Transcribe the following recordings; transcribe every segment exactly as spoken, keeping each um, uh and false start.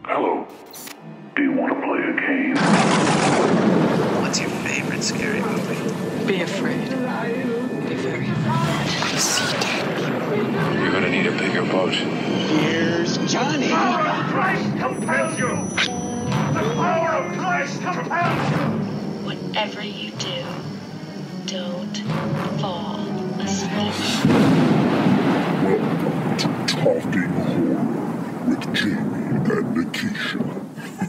Hello. Do you want to play a game? What's your favorite scary movie? Be afraid. Be very afraid. See dead people. You're going to need a bigger boat. Here's Johnny. The power of Christ compels you! The power of Christ compels you! Whatever you do, don't fall asleep. Welcome to Talking Horror with Jamie and Nikisha.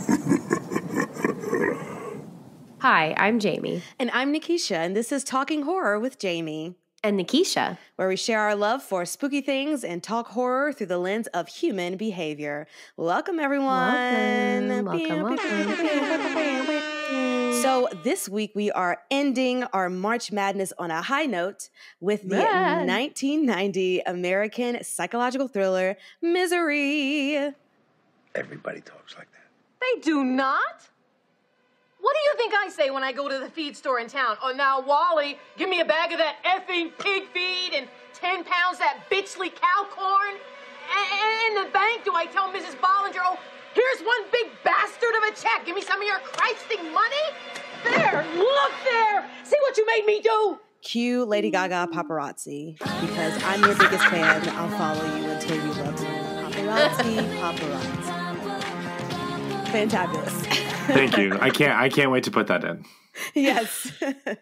Hi, I'm Jamie. And I'm Nikisha, and this is Talking Horror with Jamie. And Nikisha. Where we share our love for spooky things and talk horror through the lens of human behavior. Welcome, everyone. Welcome, welcome, welcome. So this week we are ending our March Madness on a high note with the Mad. nineteen ninety American psychological thriller, Misery. Everybody talks like that. They do not. What do you think I say when I go to the feed store in town? Oh, now, Wally, give me a bag of that effing pig feed and ten pounds that bitchly cow corn. And in the bank, do I tell Missus Bollinger, oh, here's one big bastard of a check. Give me some of your Christing money. There, look there. See what you made me do. Cue Lady Gaga paparazzi, because I'm your biggest fan. I'll follow you until you love me. Paparazzi, paparazzi. Fantabulous. Thank you. I can't I can't wait to put that in. Yes.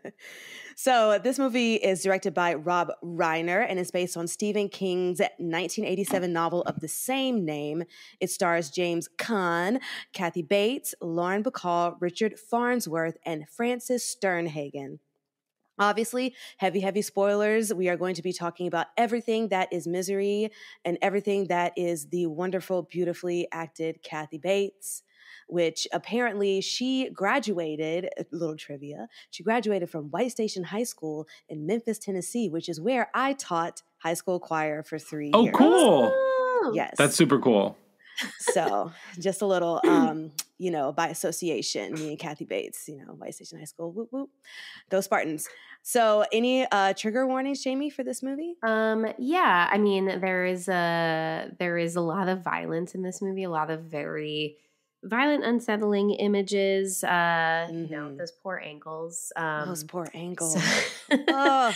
So this movie is directed by Rob Reiner and is based on Stephen King's nineteen eighty-seven novel of the same name. It stars James Caan, Kathy Bates, Lauren Bacall, Richard Farnsworth, and Frances Sternhagen. Obviously, heavy, heavy spoilers. We are going to be talking about everything that is Misery and everything that is the wonderful, beautifully acted Kathy Bates, which apparently she graduated, a little trivia, she graduated from White Station High School in Memphis, Tennessee, which is where I taught high school choir for three Oh, years. cool. Oh, yes. That's super cool. So just a little, um, you know, by association, me and Kathy Bates, you know, White Station High School, whoop, whoop. Go Spartans. So any uh, trigger warnings, Jamie, for this movie? Um, yeah, I mean, there is a, there is a lot of violence in this movie, a lot of very violent, unsettling images, uh, mm-hmm. you know, those poor ankles. Um, those poor ankles. So oh.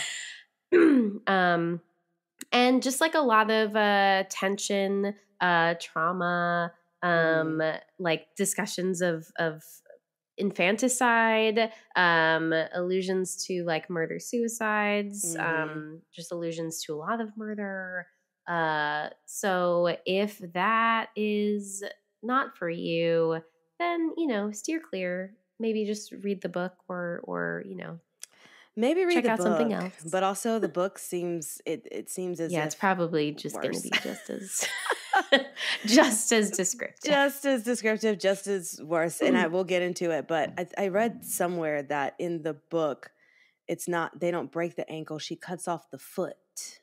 um, and just like a lot of uh, tension, uh, trauma, um, mm. like discussions of, of infanticide, um, allusions to like murder suicides, mm. um, just allusions to a lot of murder. Uh, so if that is not for you, then, you know, steer clear. Maybe just read the book or, or, you know, maybe read check the out book, something else. But also the book seems, it, it seems as yeah, if it's probably just worse. going to be just as, just as descriptive. Just as descriptive, just as worse. And I will get into it. But I, I read somewhere that in the book, it's not, they don't break the ankle. She cuts off the foot.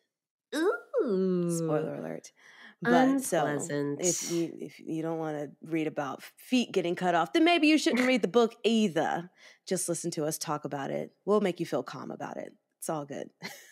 Ooh. Spoiler alert. But Unpleasant. So if you if you don't want to read about feet getting cut off, then maybe you shouldn't read the book either. Just listen to us talk about it. We'll make you feel calm about it. It's all good.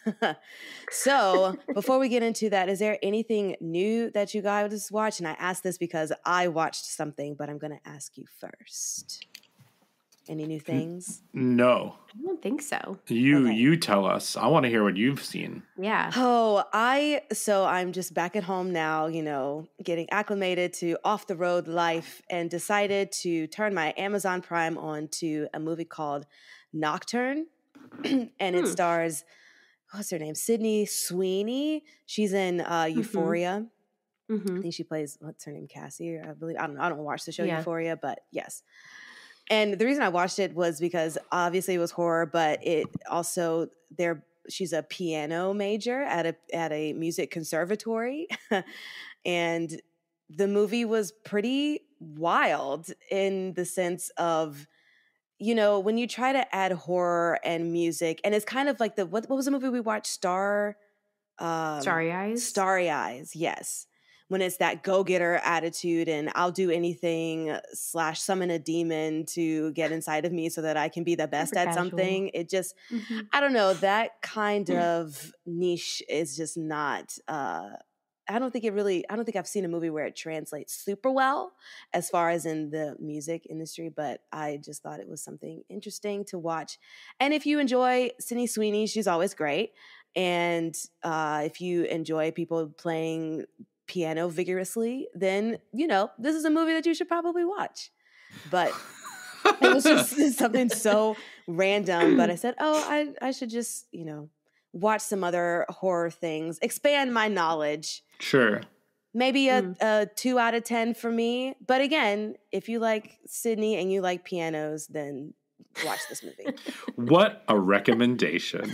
So before we get into that, is there anything new that you guys watched? And I asked this because I watched something, but I'm going to ask you first. Any new things? No. I don't think so. You okay. you tell us. I want to hear what you've seen. Yeah. Oh, I so I'm just back at home now, you know, getting acclimated to off the road life, and decided to turn my Amazon Prime on to a movie called Nocturne. And it hmm. stars, what's her name? Sydney Sweeney. She's in uh, Euphoria. Mm-hmm. I think she plays, what's her name? Cassie, I believe. I don't know. I don't watch the show yeah. Euphoria, but yes. And the reason I watched it was because obviously it was horror, but it also there she's a piano major at a at a music conservatory. And the movie was pretty wild in the sense of, you know, when you try to add horror and music, and it's kind of like the what what was the movie we watched? Star um, Starry Eyes? Starry Eyes, yes. When it's that go-getter attitude and I'll do anything slash summon a demon to get inside of me so that I can be the best Super at casual. something. It just, mm-hmm. I don't know, that kind of niche is just not uh, I don't think it really, I don't think I've seen a movie where it translates super well as far as in the music industry, but I just thought it was something interesting to watch. And if you enjoy Sydney Sweeney, she's always great. And uh, if you enjoy people playing piano vigorously, then, you know, this is a movie that you should probably watch. But it was just something so random. But I said, oh, I, I should just, you know, watch some other horror things, expand my knowledge. Sure. Maybe a, Mm. a two out of ten for me. But again, if you like Sydney and you like pianos, then watch this movie. What a recommendation.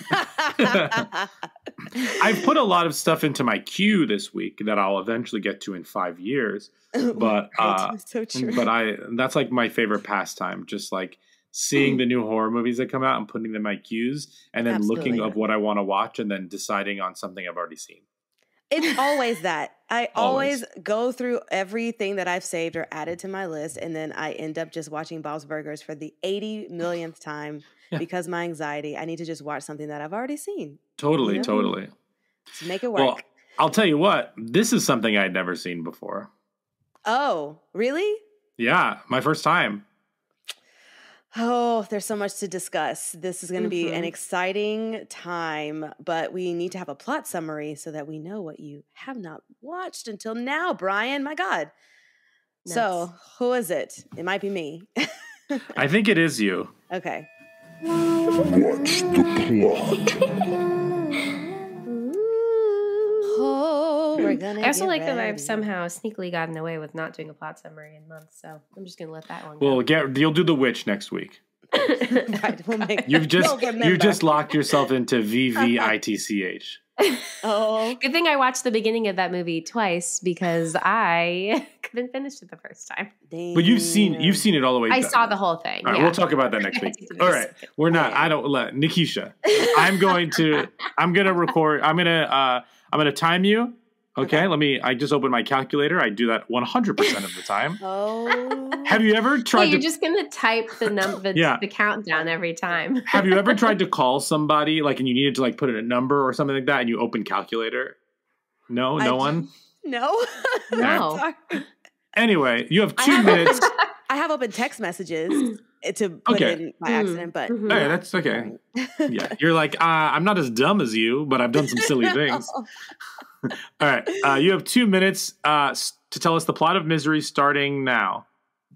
I've put a lot of stuff into my queue this week that I'll eventually get to in five years. But Right. uh, So true. but I that's like my favorite pastime, just like seeing the new horror movies that come out and putting them in my queues and then looking Absolutely. of what I want to watch and then deciding on something I've already seen. It's always that. I Always. always go through everything that I've saved or added to my list, and then I end up just watching Bob's Burgers for the eighty millionth time Yeah. because my anxiety. I need to just watch something that I've already seen Totally, Yeah. totally. to make it work. Well, I'll tell you what, this is something I'd never seen before. Oh, really? Yeah, my first time. Oh, there's so much to discuss. This is going to be an Mhm. exciting time, but we need to have a plot summary so that we know what you have not watched until now, Brian. My God. So, who is it? It might be me. I think it is you. Okay. What's the plot? Oh, we're gonna. I also get like that I've ready. somehow sneakily gotten away with not doing a plot summary in months, so I'm just gonna let that one Well, go. get you'll do the witch next week. Right, we'll make. You've just we'll remember. you just locked yourself into V V I T C H. Oh, Good thing I watched the beginning of that movie twice because I couldn't finish it the first time. But you've seen you've seen it all the way. I done. saw the whole thing. All right, yeah. we'll talk about that next week. Yes. All right, we're not. I don't let Nikisha. I'm going to. I'm gonna record. I'm gonna. Uh, I'm gonna time you. Okay? Okay. Let me. I just opened my calculator. I do that one hundred percent of the time. Oh. Have you ever Yeah, tried you're to? just gonna type the number, the, Yeah. the countdown every time. Have you ever tried to call somebody like, and you needed to like put in a number or something like that, and you open calculator? No, no I- one. No. No. Sorry. Anyway, you have I two have minutes. open- I have open text messages to put Okay. in by Mm, accident, but mhm. Hey, that's okay. Yeah, you're like, uh, I'm not as dumb as you, but I've done some silly things. All right, uh, you have two minutes uh, s- to tell us the plot of Misery, starting now.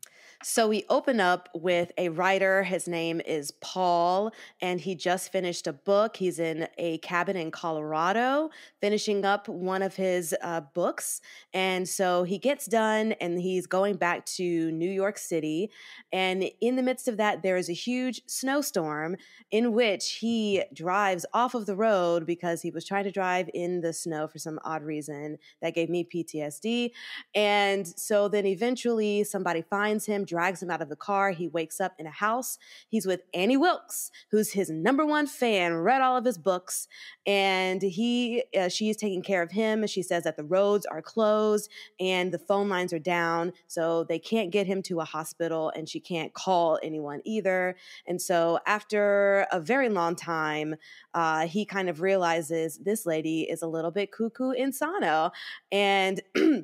So we open up with a writer. His name is Paul, and he just finished a book. He's in a cabin in Colorado, finishing up one of his uh, books. And so he gets done, and he's going back to New York City. And in the midst of that, there is a huge snowstorm in which he drives off of the road because he was trying to drive in the snow for some odd reason that gave me P T S D. And so then eventually somebody finds him, drags him out of the car. He wakes up in a house. He's with Annie Wilkes, who's his number one fan, read all of his books. And he, uh, she is taking care of him. She says that the roads are closed and the phone lines are down. So they can't get him to a hospital, and she can't call anyone either. And so after a very long time, uh, he kind of realizes this lady is a little bit cuckoo insano. And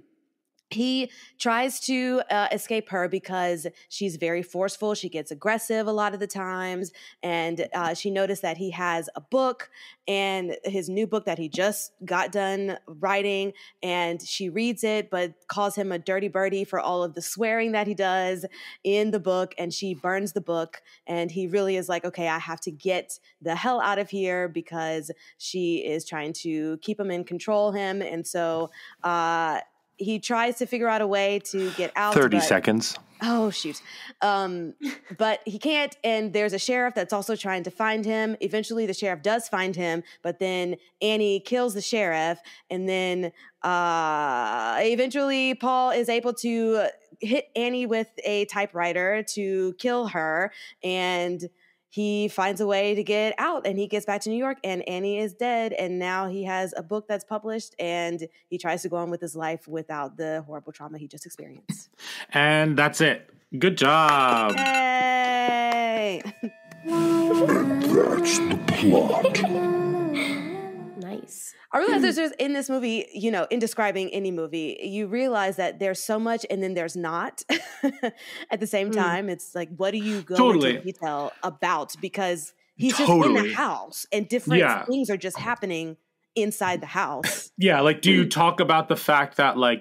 he tries to uh, escape her because she's very forceful. She gets aggressive a lot of the times. And uh, she noticed that he has a book, and his new book that he just got done writing. And she reads it, but calls him a dirty birdie for all of the swearing that he does in the book. And she burns the book. And he really is like, okay, I have to get the hell out of here because she is trying to keep him and control him. And so, uh, he tries to figure out a way to get out. thirty but- seconds. Oh, shoot. Um, but he can't. And there's a sheriff that's also trying to find him. Eventually, the sheriff does find him, but then Annie kills the sheriff. And then uh, eventually, Paul is able to hit Annie with a typewriter to kill her. And he finds a way to get out, and he gets back to New York, and Annie is dead. And now he has a book that's published, and he tries to go on with his life without the horrible trauma he just experienced. And that's it. Good job. Yay! And that's the plot. Nice. I realize there's, there's in this movie, you know, in describing any movie, you realize that there's so much and then there's not at the same time. Mm. It's like, what do you go totally. into detail about? Because he's totally. just in the house and different yeah. things are just happening inside the house. Yeah. Like, do you talk about the fact that like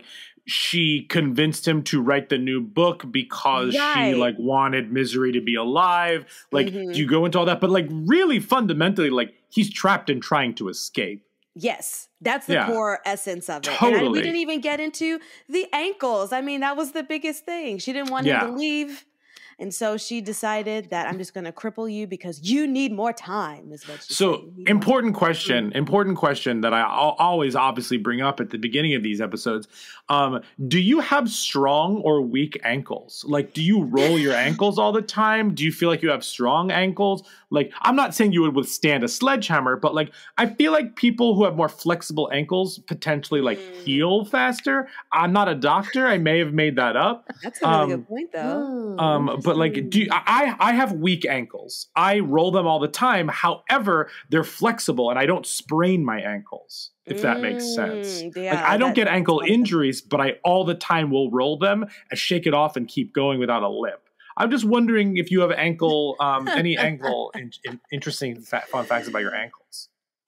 she convinced him to write the new book because right. she like wanted Misery to be alive? Like, mm-hmm. do you go into all that? But like really fundamentally, like he's trapped and trying to escape. Yes, that's the yeah. core essence of it. Totally. And I, we didn't even get into the ankles. I mean, that was the biggest thing. She didn't want yeah. him to leave. And so she decided that I'm just going to cripple you because you need more time. Is what she so important question, mm-hmm. important question that I al- always obviously bring up at the beginning of these episodes. Um, do you have strong or weak ankles? Like, do you roll your ankles all the time? Do you feel like you have strong ankles? Like, I'm not saying you would withstand a sledgehammer, but like, I feel like people who have more flexible ankles potentially like mm. heal faster. I'm not a doctor. I may have made that up. That's a really um, good point though. Um, but like, do you, I, I have weak ankles. I roll them all the time. However, they're flexible and I don't sprain my ankles, if that makes sense. Mm, yeah, like, I don't get ankle injuries, but I all the time will roll them and shake it off and keep going without a limp. I'm just wondering if you have ankle, um, any ankle in, in, interesting fa- fun facts about your ankles.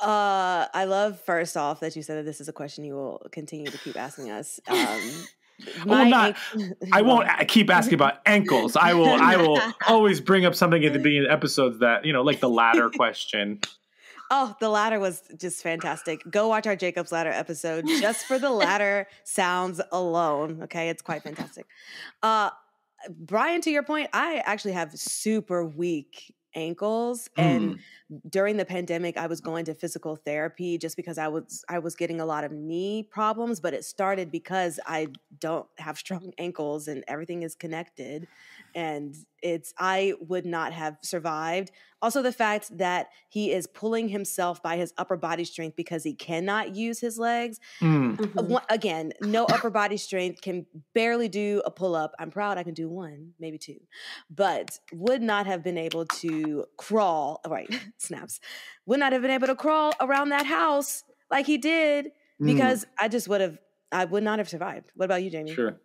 Uh, I love first off that you said that this is a question you will continue to keep asking us. Um, well, not, I won't keep asking about ankles. I will. I will always bring up something at the beginning of the episodes that, you know, like the ladder question. Oh, the ladder was just fantastic. Go watch our Jacob's Ladder episode just for the ladder sounds alone. Okay, it's quite fantastic. Uh, Brian, to your point, I actually have super weak ankles, and mm. during the pandemic, I was going to physical therapy just because I was I was getting a lot of knee problems. But it started because I don't have strong ankles, and everything is connected. And it's I would not have survived. Also, the fact that he is pulling himself by his upper body strength because he cannot use his legs. Mm. Mm-hmm. Again, no upper body strength, can barely do a pull-up. I'm proud I can do one, maybe two, but would not have been able to crawl, right, snaps, would not have been able to crawl around that house like he did because mm. I just would have, I would not have survived. What about you, Jamie? Sure.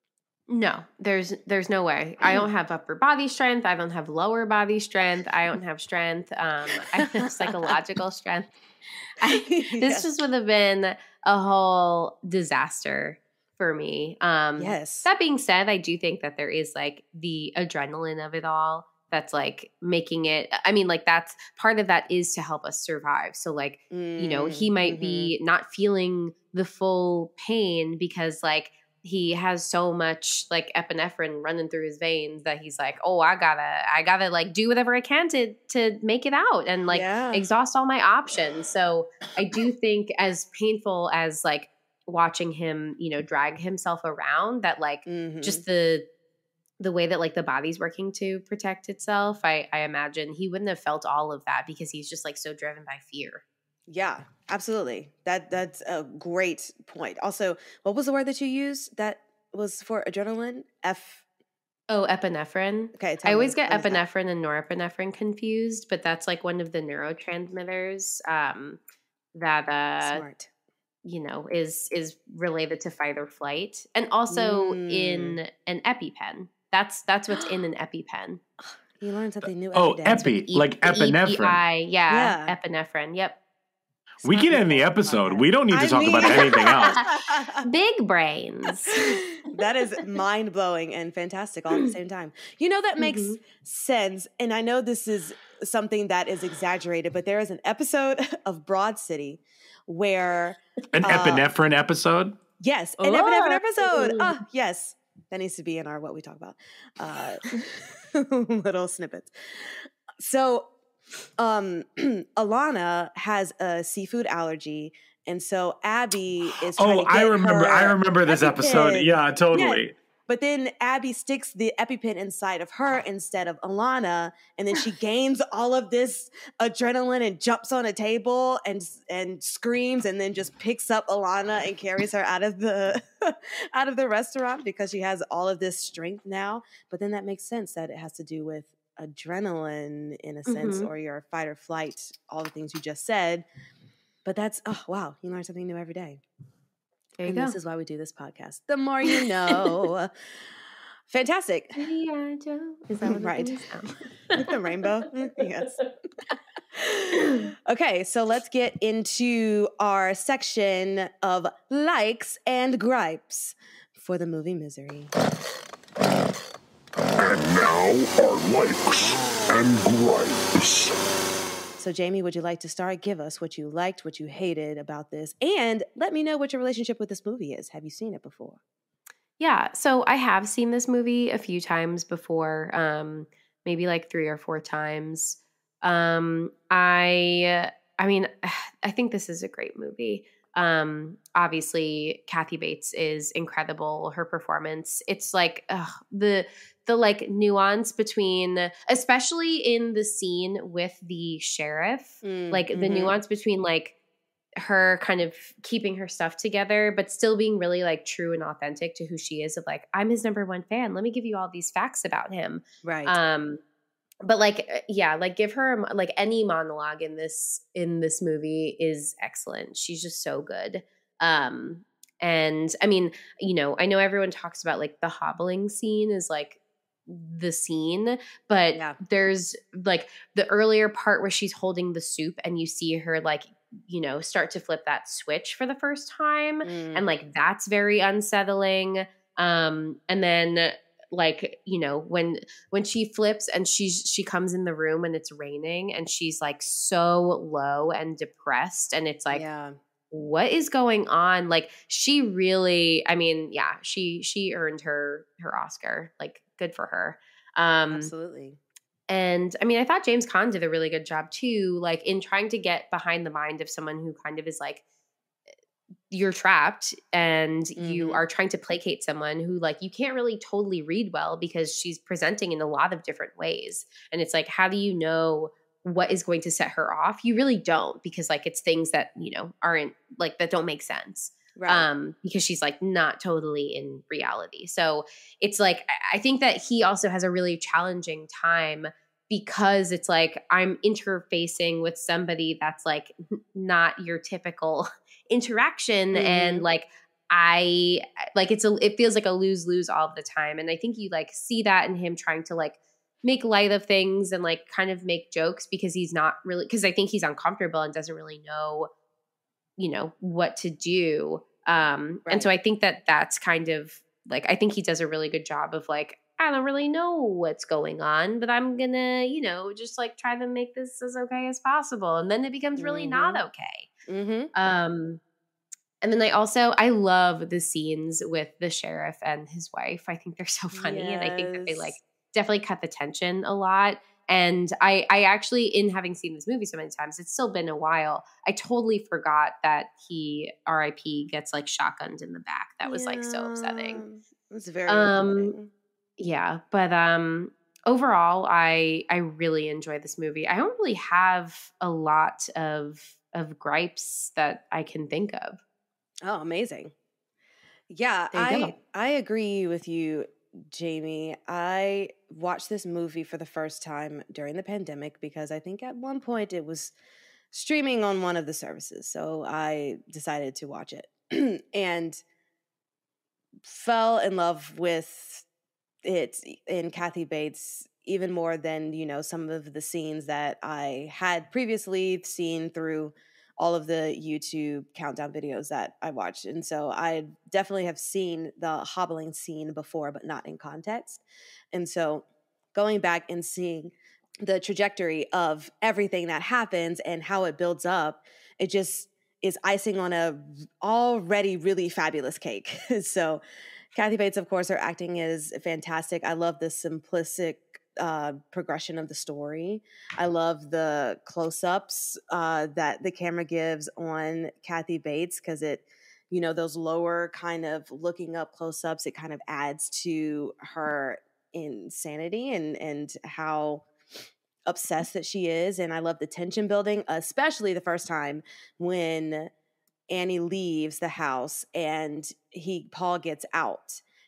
No, there's there's no way. I don't have upper body strength. I don't have lower body strength. I don't have strength. Um, I have psychological strength. I, this yes. just would have been a whole disaster for me. Um, yes. That being said, I do think that there is like the adrenaline of it all that's like making it. I mean, like that's part of that is to help us survive. So like, mm, you know, he might mm-hmm. be not feeling the full pain because like, he has so much like epinephrine running through his veins that he's like, oh, I gotta, I gotta like do whatever I can to to make it out and like yeah. exhaust all my options. So I do think as painful as like watching him, you know, drag himself around, that like mm-hmm. just the the way that like the body's working to protect itself, I, I imagine he wouldn't have felt all of that because he's just like so driven by fear. Yeah, absolutely. That that's a great point. Also, what was the word that you used that was for adrenaline? F. Oh, epinephrine. Okay. I always get epinephrine and norepinephrine confused, but that's like one of the neurotransmitters um, that uh, Smart. you know is is related to fight or flight, and also mm. in an EpiPen. That's that's what's in an EpiPen. You learned something new. Oh, epi, e- like epinephrine. E P I, yeah, yeah, epinephrine. Yep. We can end the episode. We don't need to I talk mean, about anything else. Big brains. That is mind-blowing and fantastic all at the same time. You know, that makes mm-hmm. sense. And I know this is something that is exaggerated, but there is an episode of Broad City where... An uh, epinephrine episode? Yes, an oh. epinephrine episode. Oh, yes. That needs to be in our What We Talk About. Uh, little snippets. So... Um, Alana has a seafood allergy, and so Abby is. Trying Oh, to get I remember! I remember this EpiPen. episode. Yeah, totally. Yeah. But then Abby sticks the EpiPen inside of her instead of Alana, and then she gains all of this adrenaline and jumps on a table and and screams, and then just picks up Alana and carries her out of the out of the restaurant because she has all of this strength now. But then that makes sense that it has to do with adrenaline in a sense, mm-hmm. or your fight or flight, all the things you just said. But that's, oh, wow. You learn something new every day. There you and go. This is why we do this podcast. The more you know. Fantastic. Is that what right. it is? Oh. Like the rainbow? Yes. Okay, so let's get into our section of likes and gripes for the movie Misery. And now our likes and gripes. So Jamie, would you like to start? Give us what you liked, what you hated about this, and let me know what your relationship with this movie is. Have you seen it before? Yeah, so I have seen this movie a few times before, um, maybe like three or four times. Um, I, I mean, I think this is a great movie. Um, obviously, Kathy Bates is incredible. Her performance, it's like ugh, the the like nuance between, especially in the scene with the sheriff, Mm, like mm-hmm. the nuance between like her kind of keeping her stuff together, but still being really like true and authentic to who she is of like, I'm his number one fan. Let me give you all these facts about him. Right. Um, but like, yeah, like give her like any monologue in this, in this movie is excellent. She's just so good. Um, and I mean, you know, I know everyone talks about like the hobbling scene is like the scene, but Yeah. there's like the earlier part where she's holding the soup and you see her like, you know, start to flip that switch for the first time. Mm. And like, that's very unsettling. Um, and then like, you know, when, when she flips and she's, she comes in the room and it's raining and she's like so low and depressed. And it's like, yeah. what is going on? Like she really, I mean, yeah, she, she earned her, her Oscar, like good for her. Um, Absolutely. And I mean, I thought James Caan did a really good job too, like in trying to get behind the mind of someone who kind of is like, you're trapped and mm-hmm. you are trying to placate someone who like, you can't really totally read well because she's presenting in a lot of different ways. And it's like, how do you know what is going to set her off? You really don't, because like, it's things that, you know, aren't like, that don't make sense. Right. Um, because she's like not totally in reality. So it's like, I think that he also has a really challenging time because it's like, I'm interfacing with somebody that's like not your typical interaction. Mm-hmm. And like, I like, it's a, it feels like a lose-lose all of the time. And I think you like see that in him trying to like make light of things and like kind of make jokes because he's not really, because I think he's uncomfortable and doesn't really know, you know, what to do. Um, right. And so I think that that's kind of like, I think he does a really good job of like, I don't really know what's going on, but I'm gonna, you know, just like try to make this as okay as possible. And then it becomes really mm-hmm. not okay. Mm-hmm. Um, and then I also, I love the scenes with the sheriff and his wife. I think they're so funny. Yes. And I think that they like definitely cut the tension a lot. And I, I actually, in having seen this movie so many times, it's still been a while. I totally forgot that he, R I P, gets like shotgunned in the back. That was yeah. like so upsetting. It's very um, upsetting. Yeah, but um, overall, I I really enjoy this movie. I don't really have a lot of of gripes that I can think of. Oh, amazing! Yeah, I go. I agree with you, Jamie. I watched this movie for the first time during the pandemic because I think at one point it was streaming on one of the services. So I decided to watch it and fell in love with it in Kathy Bates even more than, you know, some of the scenes that I had previously seen through all of the YouTube countdown videos that I watched. And so I definitely have seen the hobbling scene before, but not in context. And so going back and seeing the trajectory of everything that happens and how it builds up, it just is icing on a already really fabulous cake. So Kathy Bates, of course, her acting is fantastic. I love the simplistic uh, progression of the story. I love the close-ups uh, that the camera gives on Kathy Bates because it, you know, those lower kind of looking up close-ups, it kind of adds to her insanity and, and how obsessed that she is. And I love the tension building, especially the first time when Annie leaves the house and he Paul gets out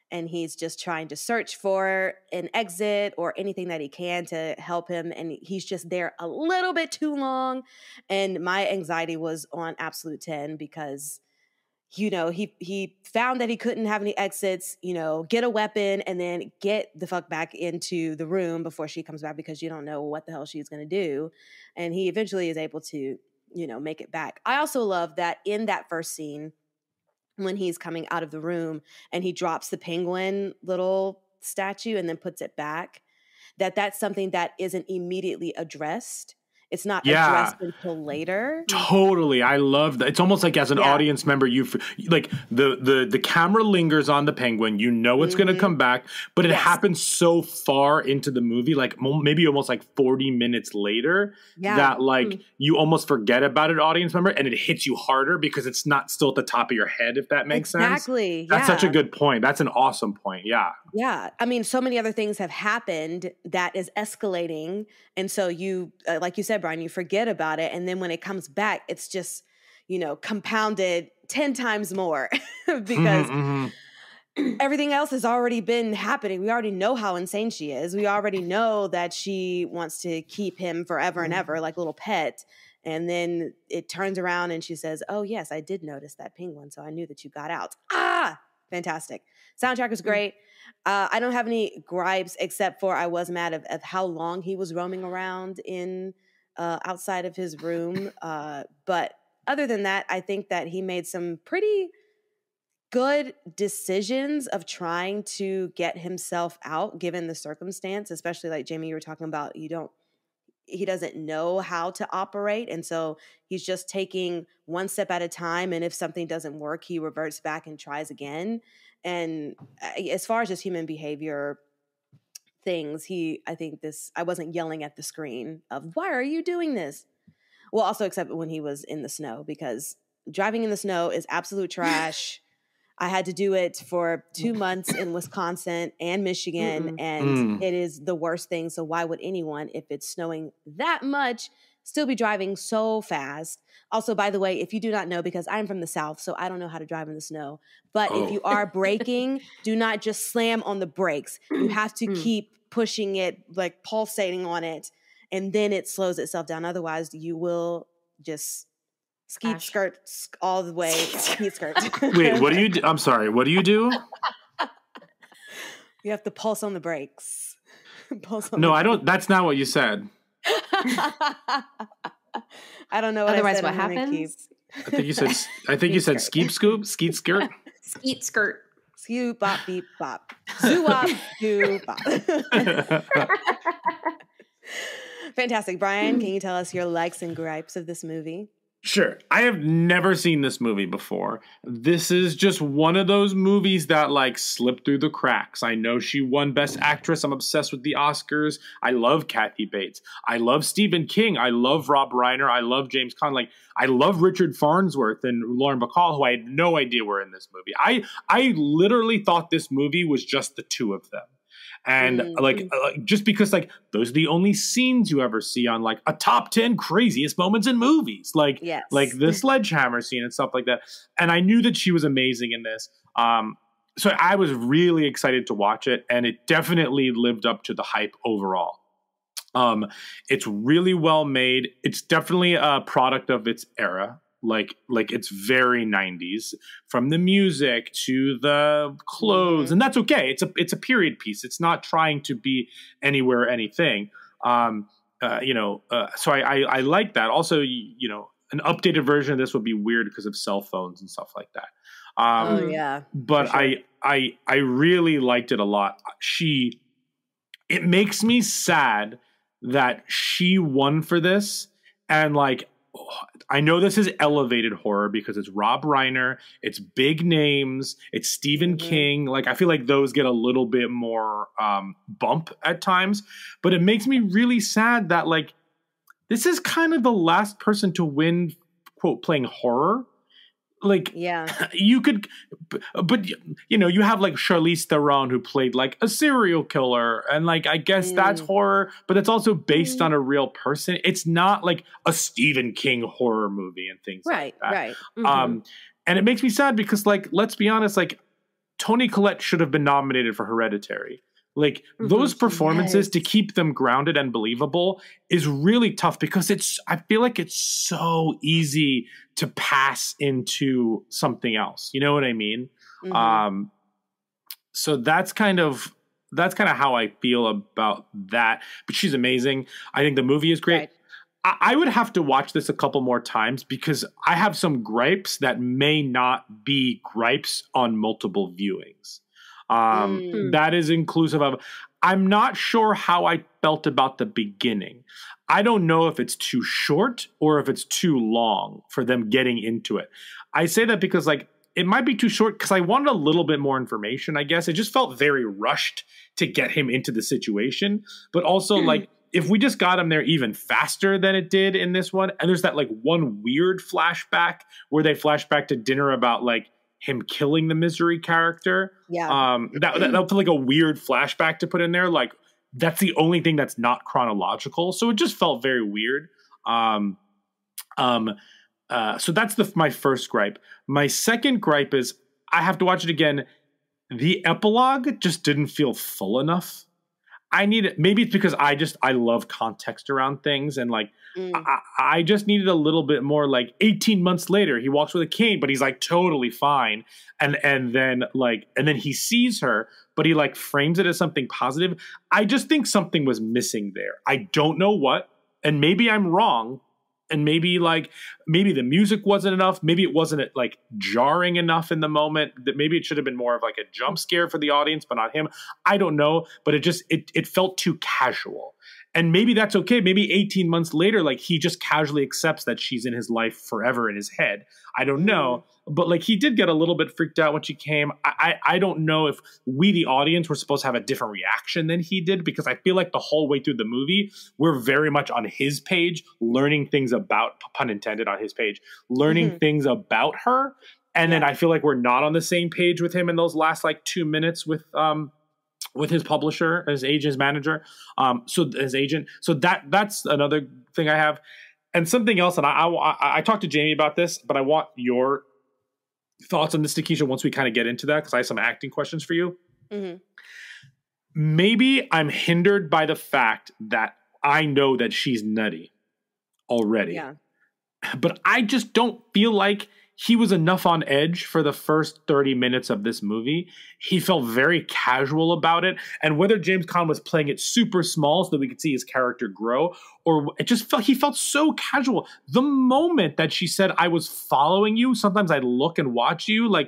and he's just trying to search for an exit or anything that he can to help him. And he's just there a little bit too long. And my anxiety was on absolute ten because, you know, he, he found that he couldn't have any exits, you know, get a weapon and then get the fuck back into the room before she comes back because you don't know what the hell she's going to do. And he eventually is able to, you know, make it back. I also love that in that first scene, when he's coming out of the room and he drops the penguin little statue and then puts it back, that that's something that isn't immediately addressed. It's not yeah. addressed until later. Totally. I love that. It's almost like as an yeah. audience member, you like the, the, the camera lingers on the penguin. You know it's mm-hmm. going to come back, but it yes. happens so far into the movie, like maybe almost like forty minutes later yeah. that like mm-hmm. you almost forget about it, audience member, and it hits you harder because it's not still at the top of your head, if that makes exactly. sense. Exactly. That's yeah. such a good point. That's an awesome point. Yeah. Yeah. I mean, so many other things have happened that is escalating. And so you, uh, like you said, Brian, you forget about it. And then when it comes back, it's just, you know, compounded ten times more because mm-hmm, mm-hmm. everything else has already been happening. We already know how insane she is. We already know that she wants to keep him forever and ever, like a little pet. And then it turns around and she says, oh, yes, I did notice that penguin. So I knew that you got out. Ah, fantastic. Soundtrack was great. Uh, I don't have any gripes except for I was mad of, of how long he was roaming around in uh, outside of his room. Uh, but other than that, I think that he made some pretty good decisions of trying to get himself out given the circumstance, especially like Jamie, you were talking about, you don't, he doesn't know how to operate. And so he's just taking one step at a time. And if something doesn't work, he reverts back and tries again. And as far as just human behavior things, he, I think this, I wasn't yelling at the screen of, why are you doing this? Well, also except when he was in the snow, because driving in the snow is absolute trash. I had to do it for two months in Wisconsin and Michigan, Mm-mm. and mm. it is the worst thing. So why would anyone, if it's snowing that much, still be driving so fast? Also, by the way, if you do not know, because I'm from the South, so I don't know how to drive in the snow, but oh. if you are braking, do not just slam on the brakes. You have to keep pushing it, like pulsating on it, and then it slows itself down. Otherwise, you will just skeet Ash. skirt all the way. Skeet skirt. Wait, what do you do? I'm sorry. What do you do? You have to pulse on the brakes. Pulse on no, the I don't. That's not what you said. I don't know. What Otherwise, I said. what happens? Keep. I think you said. I think you said skeet scoop, skeet skirt, skeet skirt, skeet bop beep bop, zoo bop zoo bop. Fantastic. Brian, can you tell us your likes and gripes of this movie? Sure. I have never seen this movie before. This is just one of those movies that like slipped through the cracks. I know she won Best Actress. I'm obsessed with the Oscars. I love Kathy Bates. I love Stephen King. I love Rob Reiner. I love James Caan. Like, I love Richard Farnsworth and Lauren Bacall, who I had no idea were in this movie. I I literally thought this movie was just the two of them. And mm-hmm. like, uh, just because like those are the only scenes you ever see on like a top ten craziest moments in movies, like yes. like the sledgehammer scene and stuff like that. And I knew that she was amazing in this. Um, so I was really excited to watch it, and it definitely lived up to the hype overall. Um, it's really well made. It's definitely a product of its era. Like, like it's very nineties, from the music to the clothes, mm-hmm. and that's okay. It's a it's a period piece. It's not trying to be anywhere anything. Um, uh, you know, uh, so I, I I like that. Also, you, you know, an updated version of this would be weird because of cell phones and stuff like that. Um, oh yeah, but sure. I I I really liked it a lot. She, it makes me sad that she won for this, and like. I know this is elevated horror because it's Rob Reiner, it's big names, it's Stephen mm-hmm. King. Like, I feel like those get a little bit more um, bump at times, but it makes me really sad that like this is kind of the last person to win, quote, playing horror. Like, yeah, you could, but you know, you have like Charlize Theron who played like a serial killer, and like I guess mm. that's horror, but it's also based mm. on a real person. It's not like a Stephen King horror movie and things right, like that. Right, right. Mm-hmm. Um, and it makes me sad because, like, let's be honest, like Toni Collette should have been nominated for Hereditary. Like Mhm. those performances Yes. to keep them grounded and believable is really tough because it's, I feel like it's so easy to pass into something else. You know what I mean? Mhm. Um, so that's kind of, that's kind of how I feel about that. But she's amazing. I think the movie is great. Right. I, I would have to watch this a couple more times because I have some gripes that may not be gripes on multiple viewings. Um, Mm. That is inclusive of, I'm not sure how I felt about the beginning. I don't know if it's too short or if it's too long for them getting into it. I say that because like, it might be too short because I wanted a little bit more information, I guess. It just felt very rushed to get him into the situation. But also, like, if we just got him there even faster than it did in this one, and there's that, like, one weird flashback where they flash back to dinner about, like, him killing the Misery character. Yeah. Um, that, that, that felt like a weird flashback to put in there. Like, that's the only thing that's not chronological. So it just felt very weird. Um, um, Uh, so that's the my first gripe. My second gripe is I have to watch it again. The epilogue just didn't feel full enough. I need it. Maybe it's because I just I love context around things and like Mm. I, I just needed a little bit more. Like eighteen months later, he walks with a cane, but he's like totally fine. And and then like and then he sees her, but he like frames it as something positive. I just think something was missing there. I don't know what, and maybe I'm wrong. And maybe like maybe the music wasn't enough. Maybe it wasn't like jarring enough in the moment. That maybe it should have been more of like a jump scare for the audience, but not him. I don't know. But it just it it felt too casual. And maybe that's okay. Maybe eighteen months later, like he just casually accepts that she's in his life forever in his head. I don't know. But like he did get a little bit freaked out when she came. I, I I don't know if we, the audience, were supposed to have a different reaction than he did, because I feel like the whole way through the movie, we're very much on his page, learning things about, pun intended, on his page, learning Mhm. things about her. And then I feel like we're not on the same page with him in those last like two minutes with um with his publisher, his agent, his manager, um, so his agent. So that that's another thing I have. And something else, and I, I, I talked to Jamie about this, but I want your thoughts on this, Nikisha, once we kind of get into that, because I have some acting questions for you. Mhm. Maybe I'm hindered by the fact that I know that she's nutty already. Yeah. But I just don't feel like he was enough on edge for the first thirty minutes of this movie. He felt very casual about it. And whether James Caan was playing it super small so that we could see his character grow, or it just felt, he felt so casual. The moment that she said, I was following you, sometimes I look and watch you, like,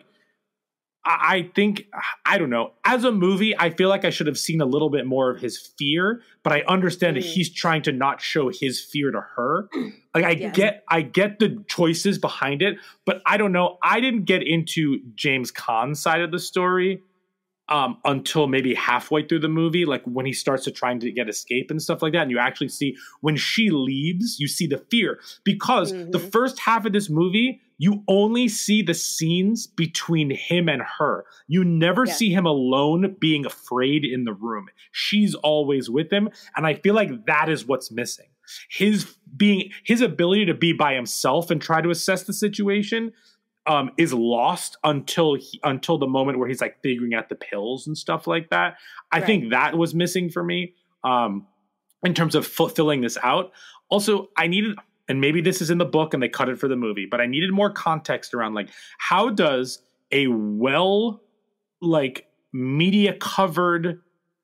I, I think, I don't know. As a movie, I feel like I should have seen a little bit more of his fear, but I understand Mm. that he's trying to not show his fear to her. Like I Yes. get, I get the choices behind it, but I don't know. I didn't get into James Caan's side of the story um, until maybe halfway through the movie, like when he starts to trying to get escape and stuff like that. And you actually see when she leaves, you see the fear, because the Mhm. first half of this movie, you only see the scenes between him and her. You never Yeah. see him alone being afraid in the room. She's always with him. And I feel like that is what's missing. His being, his ability to be by himself and try to assess the situation um, is lost until he, until the moment where he's like figuring out the pills and stuff like that. I Right. think that was missing for me um, in terms of fulfilling this out. Also, I needed, and maybe this is in the book and they cut it for the movie, but I needed more context around like, how does a well, like media covered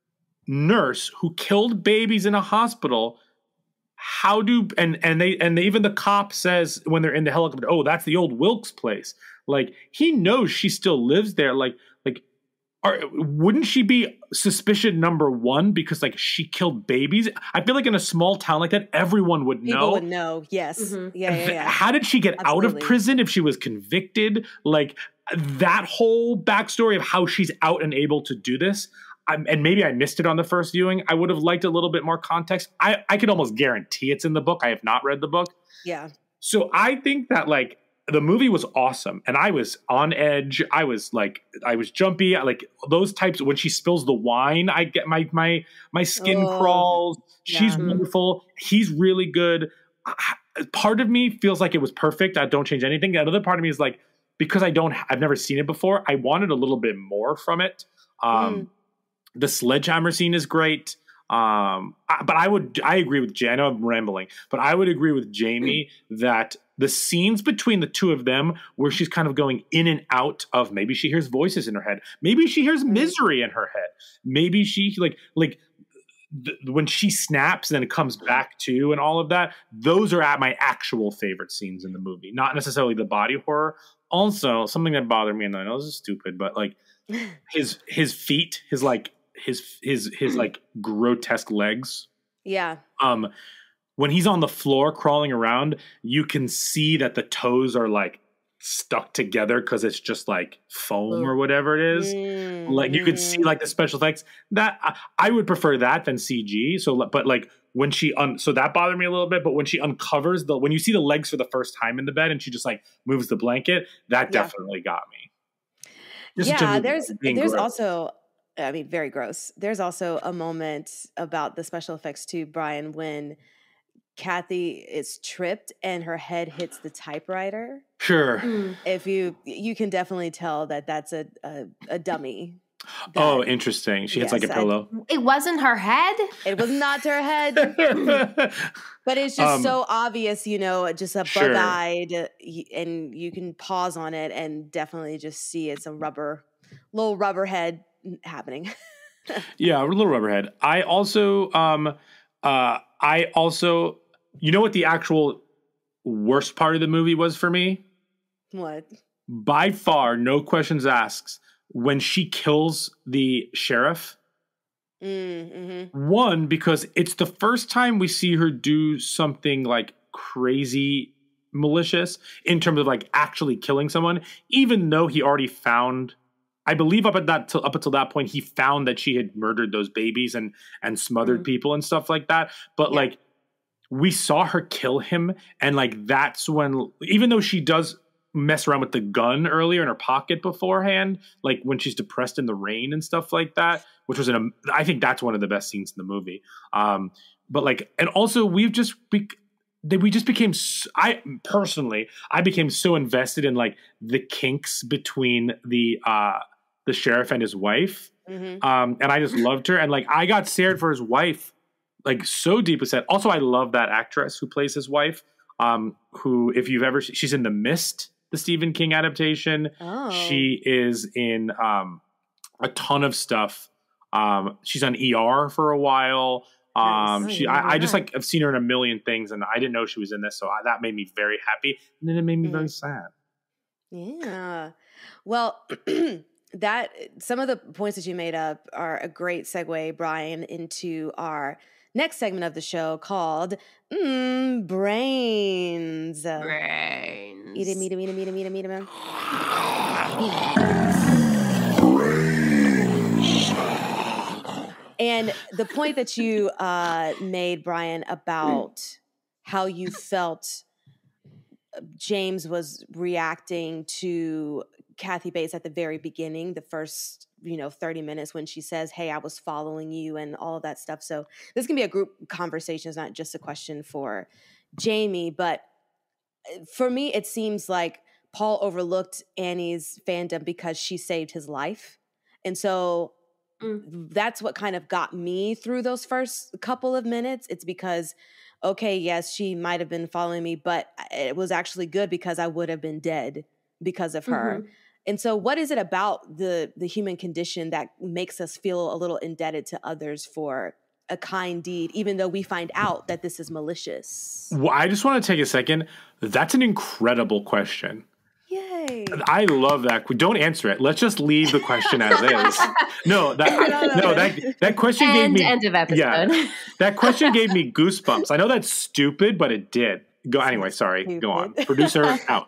nurse who killed babies in a hospital, how do, and, and they, and they, even the cop says when they're in the helicopter, oh, that's the old Wilkes place. Like he knows she still lives there. Like, like, Are, wouldn't she be suspicion number one because like she killed babies? I feel like in a small town like that, everyone would know. People would know. Yes. Mhm. Yeah, yeah, yeah. How did she get out of Absolutely. prison if she was convicted? Like that whole backstory of how she's out and able to do this. I'm, and maybe I missed it on the first viewing. I would have liked a little bit more context. I, I could almost guarantee it's in the book. I have not read the book. Yeah. So I think that like the movie was awesome and I was on edge. I was like, I was jumpy. Like those types, when she spills the wine, I get my, my, my skin Oh, crawls. She's yeah. wonderful. He's really good. I- Part of me feels like it was perfect. I don't change anything. Another part of me is like, because I don't, I've never seen it before. I wanted a little bit more from it. Um, Mm. The sledgehammer scene is great. Um, I- but I would, I agree with Jay. I know I'm rambling, but I would agree with Jamie that the scenes between the two of them, where she's kind of going in and out of, maybe she hears voices in her head, maybe she hears misery in her head, maybe she like like th- when she snaps and then it comes back to, and all of that. Those are at my actual favorite scenes in the movie, not necessarily the body horror. Also, something that bothered me, and I know this is stupid, but like his his feet, his like. his his his like grotesque legs. Yeah. Um when he's on the floor crawling around, you can see that the toes are like stuck together because it's just like foam or whatever it is. Mm-hmm. Like you could see like the special effects. That I, I would prefer that than C G. So but like when she un so that bothered me a little bit, but when she uncovers the when you see the legs for the first time in the bed and she just like moves the blanket, that Yeah. definitely got me. Just in Yeah, terms of there's being there's gross. also I mean, very gross. There's also a moment about the special effects too, Brian, when Kathy is tripped and her head hits the typewriter. Sure. Mm. If you you can definitely tell that that's a a, a dummy. Oh, that- interesting. She hits Yes, like a I- pillow. It wasn't her head? It was not her head, but it's just Um, so obvious, you know, just a Sure. bug-eyed, uh, y- and you can pause on it and definitely just see it's a rubber, little rubber head happening. Yeah, a little rubberhead. I also, um, uh, I also, you know what the actual worst part of the movie was for me? What? By far, no questions asked, when she kills the sheriff. Mm-hmm. One, because it's the first time we see her do something like crazy malicious in terms of like actually killing someone, even though he already found, I believe up at that till, up until that point, he found that she had murdered those babies and and smothered Mm. people and stuff like that. But Yeah. like we saw her kill him, and like that's when, even though she does mess around with the gun earlier in her pocket beforehand, like when she's depressed in the rain and stuff like that, which was an, I think that's one of the best scenes in the movie. Um, but like, and also we've just be, they, we just became, s- I personally, I became so invested in like the kinks between the uh, the sheriff and his wife, Mm-hmm. um, and I just loved her, and like I got scared for his wife, like so deeply set. Also, I love that actress who plays his wife. Um, who, if you've ever, she's in The Mist, the Stephen King adaptation. Oh. She is in um, a ton of stuff. Um, she's on E R for a while. Um, Nice. she, Oh, I, I just yeah. like I've seen her in a million things, and I didn't know she was in this, so I, that made me very happy, and then it made me Mm. very sad. Yeah. Well, that some of the points that you made up are a great segue, Brian, into our next segment of the show called mm, Brains. Brains. Eat him, eat him, eat him, eat him, eat him, eat him. And the point that you uh, made, Brian, about how you felt James was reacting to Kathy Bates at the very beginning, the first, you know, thirty minutes when she says, "Hey, I was following you," and all of that stuff. So this can be a group conversation. It's not just a question for Jamie, but for me, it seems like Paul overlooked Annie's fandom because she saved his life. And so Mm. that's what kind of got me through those first couple of minutes. It's because, okay, yes, she might have been following me, but it was actually good because I would have been dead because of her. Mhm. And so what is it about the the human condition that makes us feel a little indebted to others for a kind deed, even though we find out that this is malicious? Well, I just want to take a second. That's an incredible question. Yay. I love that. Don't answer it. Let's just leave the question as is. No, that I, no that that question End, gave me end of episode. Yeah, that question gave me goosebumps. I know that's stupid, but it did. Go anyway. Sorry. Go on. Stupid. Producer out.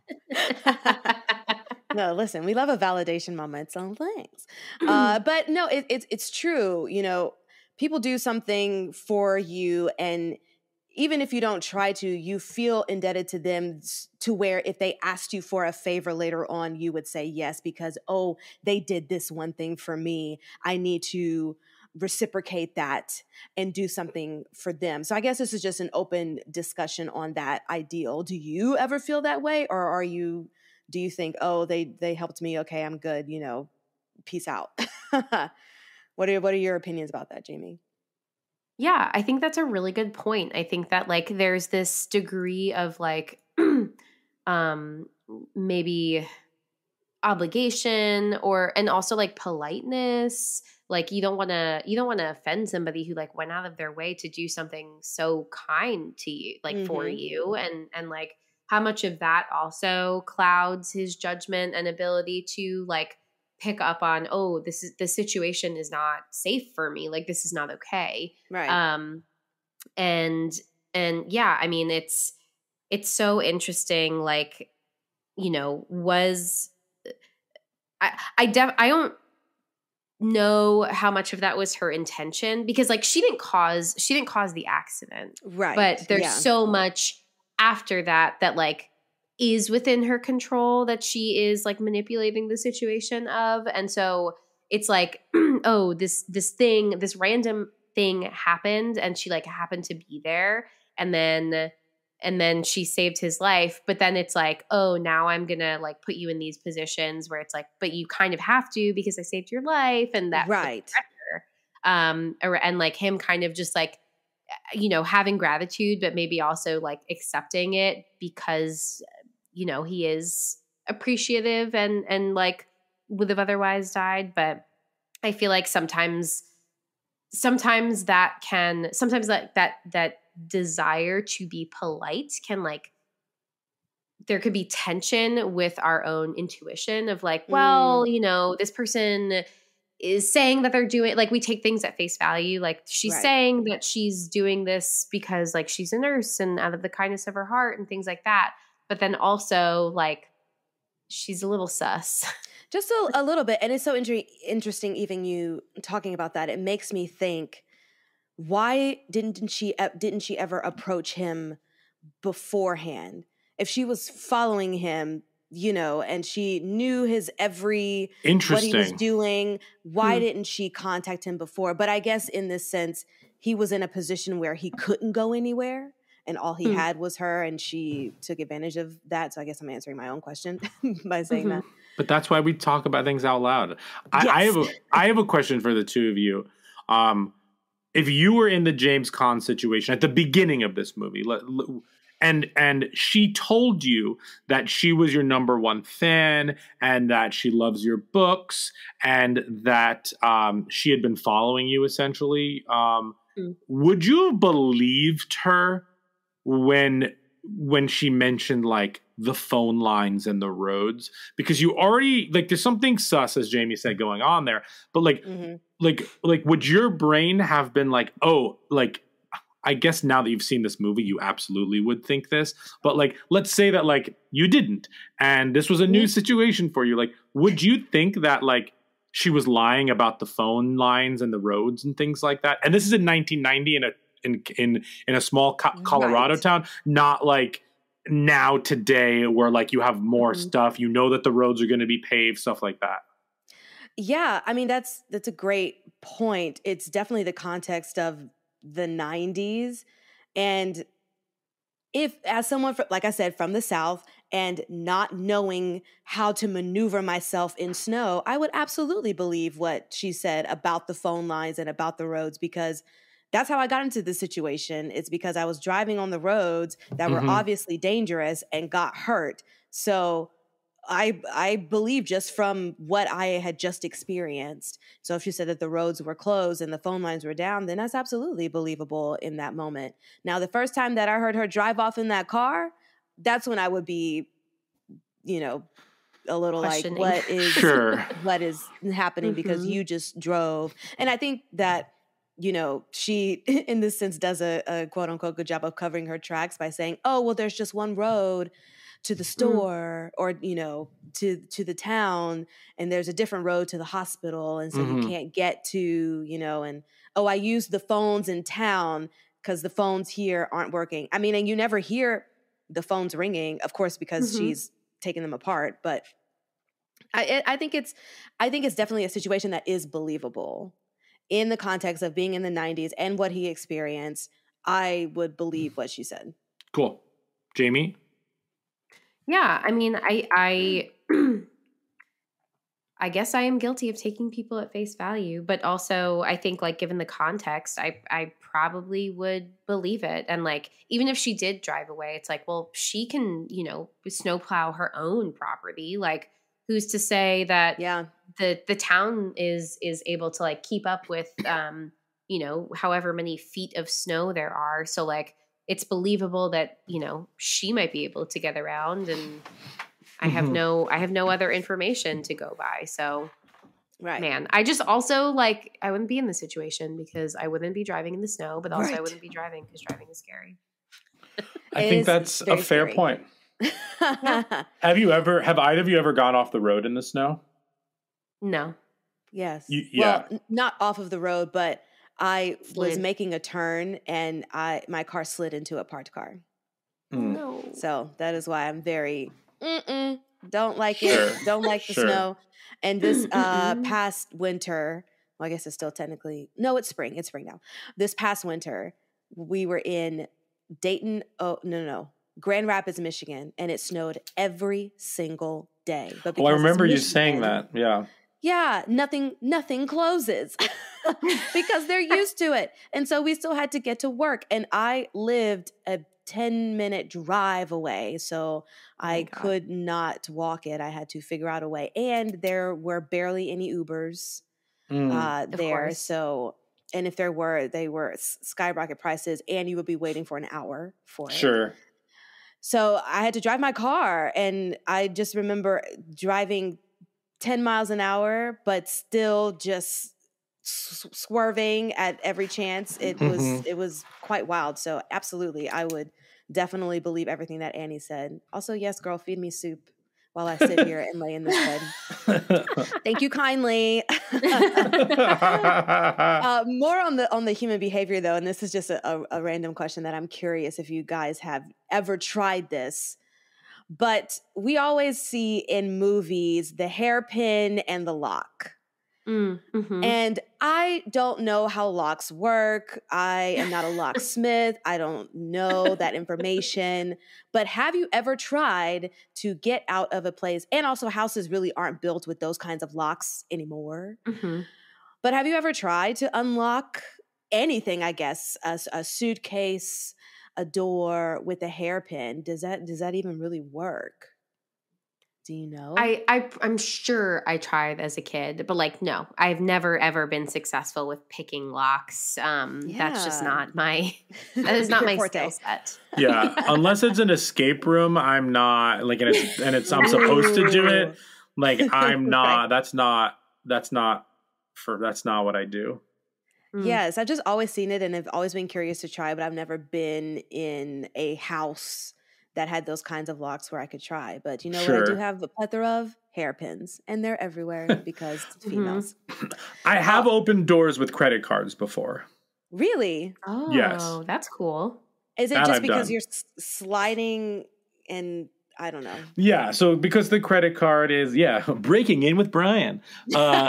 No, listen, we love a validation moment on things. Uh, but no, it, it's it's true. You know, people do something for you, and even if you don't try to, you feel indebted to them s- to where if they asked you for a favor later on, you would say yes because, oh, they did this one thing for me. I need to reciprocate that and do something for them. So I guess this is just an open discussion on that ideal. Do you ever feel that way, or are you do you think, oh, they they helped me, okay, I'm good, you know, peace out? What are what are your opinions about that, Jamie? Yeah, I think that's a really good point. I think that like there's this degree of like um maybe obligation or and also like politeness. Like you don't want to you don't want to offend somebody who like went out of their way to do something so kind to you, like mm-hmm. for you, and and like how much of that also clouds his judgment and ability to like pick up on, oh, this is the situation is not safe for me, like this is not okay, right? Um and and yeah, I mean it's it's so interesting, like, you know, was I I def I don't know how much of that was her intention, because like she didn't cause she didn't cause the accident, right? But there's yeah. so much after that that like is within her control that she is like manipulating the situation of, and so it's like oh, this this thing this random thing happened and she like happened to be there, and then and then she saved his life, but then it's like, oh, now I'm gonna like put you in these positions where it's like, but you kind of have to because I saved your life, and that right um or, and like him kind of just like, you know, having gratitude but maybe also like accepting it because, you know, he is appreciative and and like would have otherwise died. But I feel like sometimes sometimes that can sometimes that that that desire to be polite can like there could be tension with our own intuition of like, well, mm. you know, this person is saying that they're doing, like we take things at face value, like she's right. saying that she's doing this because like she's a nurse and out of the kindness of her heart and things like that, but then also like she's a little sus. Just a, a little bit. And it's so inter- interesting even you talking about that. It makes me think, why didn't she didn't she ever approach him beforehand? If she was following him, you know, and she knew his every what he was doing, why hmm. didn't she contact him before? But I guess in this sense, he was in a position where he couldn't go anywhere, and all he hmm. had was her, and she took advantage of that. So I guess I'm answering my own question by saying mm-hmm. that. But that's why we talk about things out loud. I, yes. I have a I have a question for the two of you. Um, If you were in the James Caan situation at the beginning of this movie, and and she told you that she was your number one fan and that she loves your books and that um, she had been following you essentially, um, mm. would you have believed her when when she mentioned like the phone lines and the roads? Because you already like there's something sus, as Jamie said, going on there, but like. Mm-hmm. Like, like, would your brain have been like, oh, like, I guess now that you've seen this movie, you absolutely would think this. But like, let's say that like you didn't, and this was a new situation for you. Like, would you think that like she was lying about the phone lines and the roads and things like that? And this is in nineteen ninety in a in in in a small co- Colorado right. town, not like now today where like you have more mm-hmm. stuff. You know that the roads are going to be paved, stuff like that. Yeah, I mean, that's that's a great point. It's definitely the context of the nineties. And if, as someone, like I said, from the South and not knowing how to maneuver myself in snow, I would absolutely believe what she said about the phone lines and about the roads, because that's how I got into this situation. It's because I was driving on the roads that were mm-hmm. obviously dangerous and got hurt. So I I believe just from what I had just experienced. So if she said that the roads were closed and the phone lines were down, then that's absolutely believable in that moment. Now, the first time that I heard her drive off in that car, that's when I would be, you know, a little like, what is sure. what is happening mm-hmm. because you just drove. And I think that, you know, she, in this sense, does a, a quote unquote good job of covering her tracks by saying, oh, well, there's just one road to the store mm. or, you know, to, to the town, and there's a different road to the hospital. And so mm-hmm. you can't get to, you know, and, oh, I used the phones in town because the phones here aren't working. I mean, and you never hear the phones ringing, of course, because mm-hmm. she's taking them apart. But I, I think it's, I think it's definitely a situation that is believable in the context of being in the nineties and what he experienced. I would believe what she said. Cool. Jamie? Yeah, I mean, I I I guess I am guilty of taking people at face value, but also I think like given the context, I I probably would believe it. And like even if she did drive away, it's like, well, she can, you know, snowplow her own property. Like who's to say that Yeah. the the town is is able to like keep up with um, you know, however many feet of snow there are. So like it's believable that, you know, she might be able to get around, and I have Mhm. no I have no other information to go by. So Right. man, I just also like I wouldn't be in this situation because I wouldn't be driving in the snow, but also I Right. wouldn't be driving because driving is scary. I It think is that's a very fair scary. point. Have you ever, have either of you ever gone off the road in the snow? No. Yes. You- Well, yeah. n- not off of the road, but I was Slid. making a turn and I my car slid into a parked car. Mm. No. So that is why I'm very mm-mm, don't like Sure. it, don't like the Sure. snow. And this uh Mm-mm. past winter, well, I guess it's still technically no, it's spring. It's spring now. This past winter, we were in Dayton. Oh no, no, no, Grand Rapids, Michigan, and it snowed every single day. But Oh, I because it's remember you saying Michigan, that. Yeah. yeah, nothing nothing closes because they're used to it. And so we still had to get to work. And I lived a ten minute drive away. So I God. could not walk it. I had to figure out a way. And there were barely any Ubers Mm. uh, Of there. course. So, and if there were, they were s- skyrocket prices and you would be waiting for an hour for it. Sure. So I had to drive my car. And I just remember driving ten miles an hour, but still just s- swerving at every chance. It was Mhm. it was quite wild. So absolutely, I would definitely believe everything that Annie said. Also, yes, girl, feed me soup while I sit here and lay in this bed. Thank you kindly. uh, more on the on the human behavior though, and this is just a, a, a random question that I'm curious if you guys have ever tried this. But we always see in movies the hairpin and the lock. Mm, mhm. And I don't know how locks work. I am not a locksmith. I don't know that information. But have you ever tried to get out of a place? And also, houses really aren't built with those kinds of locks anymore. Mhm. But have you ever tried to unlock anything, I guess, a, a suitcase, a door with a hairpin? Does that does that even really work? Do you know? I, I I'm sure I tried as a kid, but like no, I've never ever been successful with picking locks. Um, that's just Yeah. not my that is not Your my forte. skill set. Yeah. Unless it's an escape room, I'm not like, and it's, and it's, I'm supposed to do it. Like, I'm not, Right. that's not, that's not for, that's not what I do. Mm. Yes, I've just always seen it and I've always been curious to try, but I've never been in a house that had those kinds of locks where I could try. But you know what I do Sure. have a plethora of? Hairpins. And they're everywhere because it's Mhm. females. I have Oh. opened doors with credit cards before. Really? Oh, Yes. that's cool. Is it That just I've because done. you're s- sliding and I don't know. Yeah. So because the credit card is, yeah, breaking in with Brian. Uh,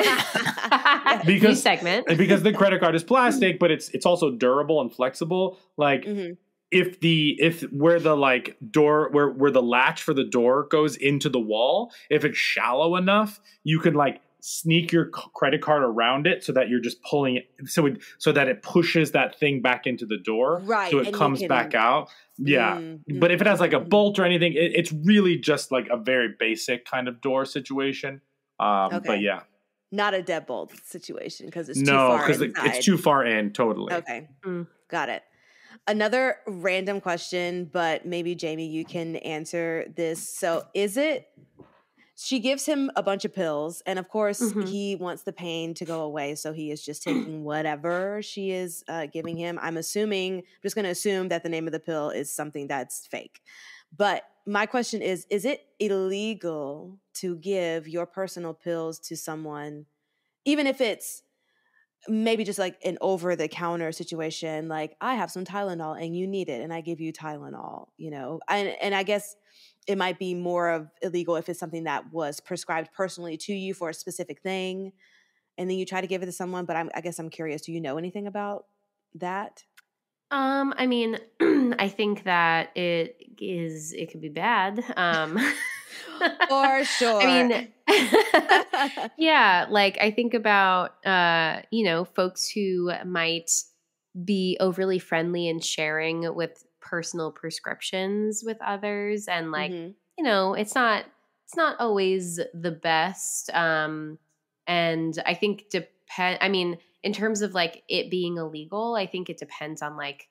New because segment. because the credit card is plastic, but it's it's also durable and flexible. Like hmm if the if where the like door where where the latch for the door goes into the wall, if it's shallow enough, you can like sneak your c- credit card around it so that you're just pulling it so it so that it pushes that thing back into the door, Right, so and it you comes can- back out. Yeah. Mm, But if it has like a mhm. bolt or anything, it, it's really just like a very basic kind of door situation. Um, Okay. But yeah, Not a deadbolt situation because it's too no, far because inside. it's too far in. Totally. Okay. Mm. Got it. Another random question, but maybe Jamie, you can answer this. So is it, she gives him a bunch of pills, and of course Mhm. he wants the pain to go away. So he is just taking whatever she is uh, giving him. I'm assuming, I'm just going to assume that the name of the pill is something that's fake. But my question is, is it illegal to give your personal pills to someone, even if it's maybe just like an over the counter situation, like I have some Tylenol and you need it and I give you Tylenol, you know? And and I guess it might be more of illegal if it's something that was prescribed personally to you for a specific thing and then you try to give it to someone, but I'm, I guess I'm curious, do you know anything about that? Um, I mean, I think that it is, it could be bad. Um, For sure. I mean, yeah, like I think about, uh, you know, folks who might be overly friendly and sharing with personal prescriptions with others. And like, Mhm. you know, it's not, it's not always the best. Um, and I think depend, I mean, in terms of like it being illegal, I think it depends on like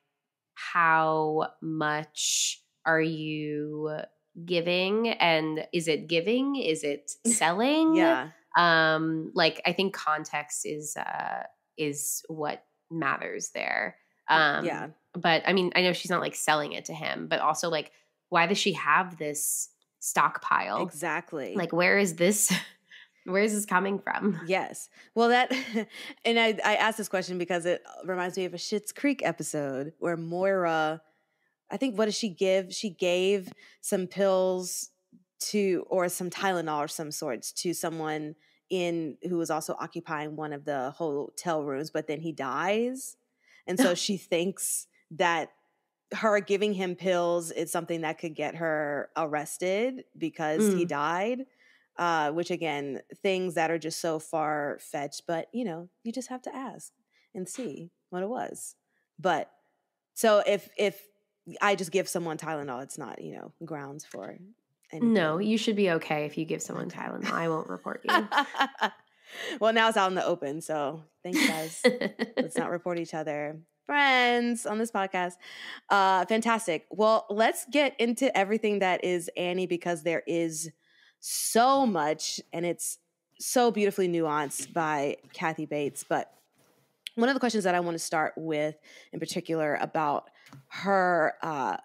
how much are you giving, and is it giving? Is it selling? Yeah. Um, like I think context is uh is what matters there. Um Yeah. but I mean, I know she's not like selling it to him, but also like why does she have this stockpile? Exactly. Like where is this where is this coming from? Yes. Well, that, and I, I asked this question because it reminds me of a Schitt's Creek episode where Moira, I think, what did she give? She gave some pills to, or some Tylenol or some sorts to someone in who was also occupying one of the hotel rooms, but then he dies. And so she thinks that her giving him pills is something that could get her arrested because he Mm. died. Uh, which again, things that are just so far fetched, but you know, you just have to ask and see what it was. But so if if I just give someone Tylenol, it's not, you know, grounds for anything. No, you should be okay if you give someone Okay. Tylenol. I won't report you. Well, now it's out in the open, so thanks, guys. Let's not report each other. Friends on this podcast. Uh, fantastic. Well, let's get into everything that is Annie, because there is so much, and it's so beautifully nuanced by Kathy Bates. But one of the questions that I want to start with in particular about her uh,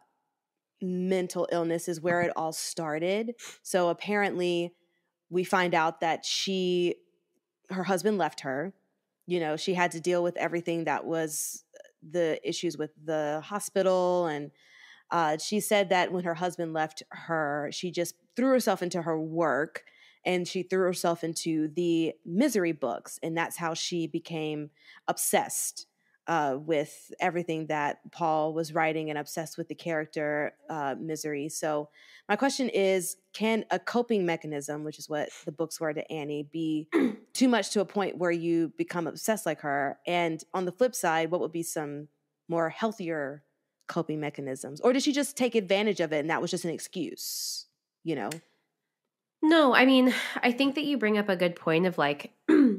mental illness is where it all started. So apparently we find out that she, her husband left her. You know, she had to deal with everything that was the issues with the hospital. And uh, she said that when her husband left her, she just threw herself into her work, and she threw herself into the misery books. And that's how she became obsessed uh, with everything that Paul was writing, and obsessed with the character uh, Misery. So my question is, can a coping mechanism, which is what the books were to Annie, be too much to a point where you become obsessed like her? And on the flip side, what would be some more healthier coping mechanisms? Or did she just take advantage of it and that was just an excuse, you know? No, I mean, I think that you bring up a good point of like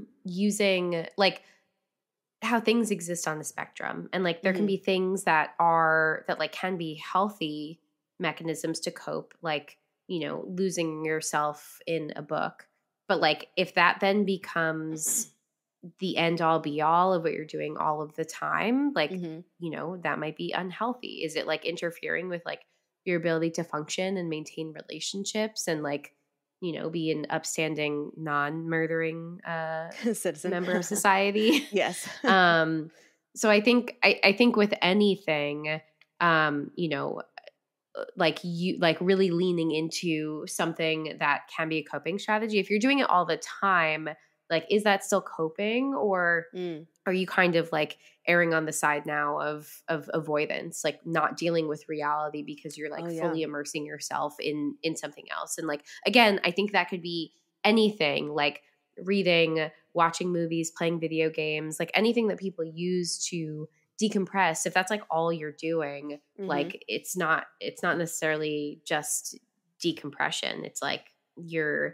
using like how things exist on the spectrum, and like there Mhm. can be things that are that like can be healthy mechanisms to cope, like, you know, losing yourself in a book. But like if that then becomes the end all be all of what you're doing all of the time, like, Mhm. you know, that might be unhealthy. Is it like interfering with like your ability to function and maintain relationships and like, you know, be an upstanding, non-murdering uh, Citizen. member of society? Yes. um, so I think I, I think with anything, um, you know, like you like really leaning into something that can be a coping strategy. If you're doing it all the time, like is that still coping, or Mm. are you kind of like erring on the side now of of avoidance, like not dealing with reality because you're like Oh, yeah. fully immersing yourself in in something else? And like again, I think that could be anything, like reading, watching movies, playing video games, like anything that people use to decompress. If that's like all you're doing, Mhm. like it's not it's not necessarily just decompression. It's like you're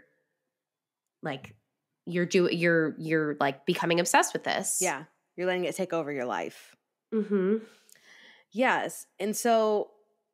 like you're do you're you're like becoming obsessed with this. Yeah. You're letting it take over your life. Mm-hmm. Yes. And so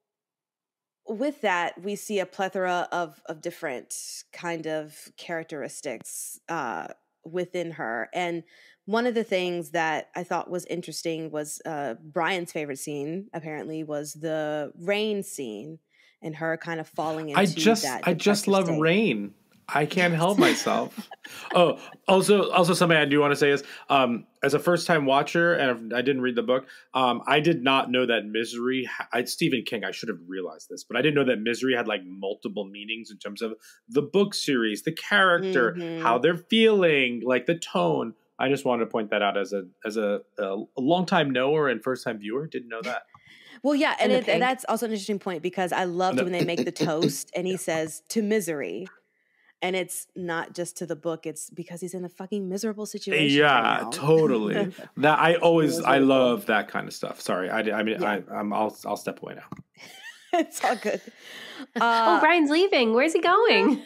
with that, we see a plethora of of different kind of characteristics uh, within her. And one of the things that I thought was interesting was uh, Brian's favorite scene, apparently, was the rain scene and her kind of falling into I just that. I just depressive love state. rain. I can't Yes. help myself. Oh, also, also something I do want to say is, um, as a first time watcher, and I didn't read the book, um, I did not know that Misery. Ha- I, Stephen King. I should have realized this, but I didn't know that Misery had like multiple meanings in terms of the book series, the character, Mhm. how they're feeling, like the tone. I just wanted to point that out as a as a, a, a longtime knower and first time viewer. Didn't know that. Well, yeah, and, And the it, and pig. that's also an interesting point because I loved No. when they make the toast and he says to misery. And it's not just to the book; it's because he's in a fucking miserable situation. Yeah, right now. totally. That I always I Miserable. love that kind of stuff. Sorry, I, I mean Yeah. I I'm I'll I'll step away now. It's all good. oh, Uh, Brian's leaving. Where's he going?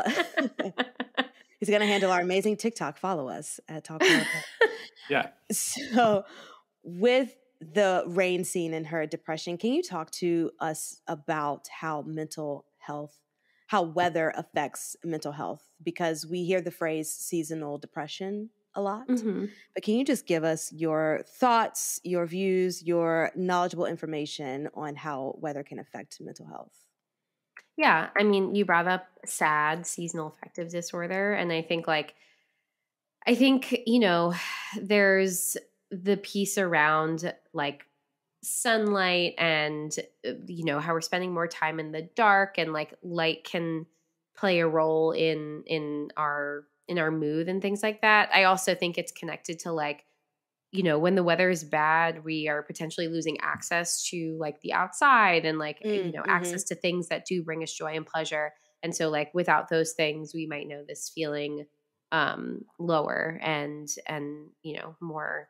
he's gonna handle our amazing TikTok. Follow us at Talk About That. Yeah. So, with the rain scene and her depression, can you talk to us about how mental health, how weather affects mental health? Because we hear the phrase seasonal depression a lot, Mm-hmm. but can you just give us your thoughts, your views, your knowledgeable information on how weather can affect mental health? Yeah, I mean, you brought up SAD, seasonal affective disorder, and I think like I think, you know, there's the piece around like sunlight and uh, you know, how we're spending more time in the dark and like light can play a role in in our in our mood and things like that. I also think it's connected to like, you know, when the weather is bad, we are potentially losing access to like the outside and like, Mm, you know, mhm. access to things that do bring us joy and pleasure. And so like without those things, we might know this feeling um lower and and you know, more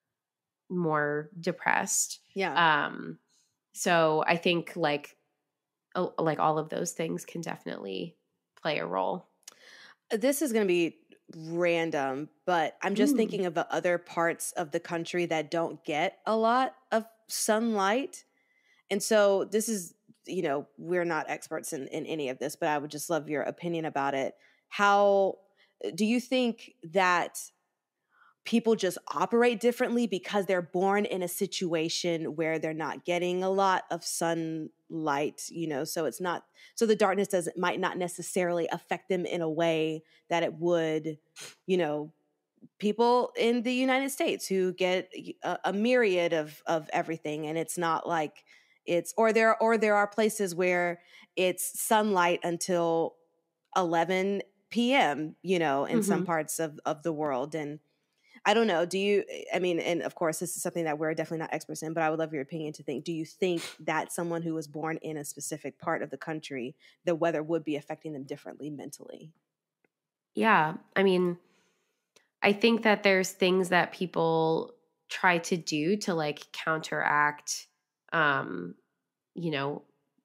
more depressed. Yeah. Um so I think like oh, like all of those things can definitely play a role. This is going to be random, but I'm just Mm. thinking of the other parts of the country that don't get a lot of sunlight. And so this is, you know, we're not experts in, in any of this, but I would just love your opinion about it. How do you think that people just operate differently because they're born in a situation where they're not getting a lot of sunlight, you know, so it's not, so the darkness doesn't, might not necessarily affect them in a way that it would, you know, people in the United States who get a, a myriad of, of everything. And it's not like it's, or there, or there are places where it's sunlight until eleven p.m., you know, in some Mhm. parts of, of the world. And I don't know. Do you, I mean, and of course, this is something that we're definitely not experts in, but I would love your opinion to think, do you think that someone who was born in a specific part of the country, the weather would be affecting them differently mentally? Yeah. I mean, I think that there's things that people try to do to like counteract um, you know,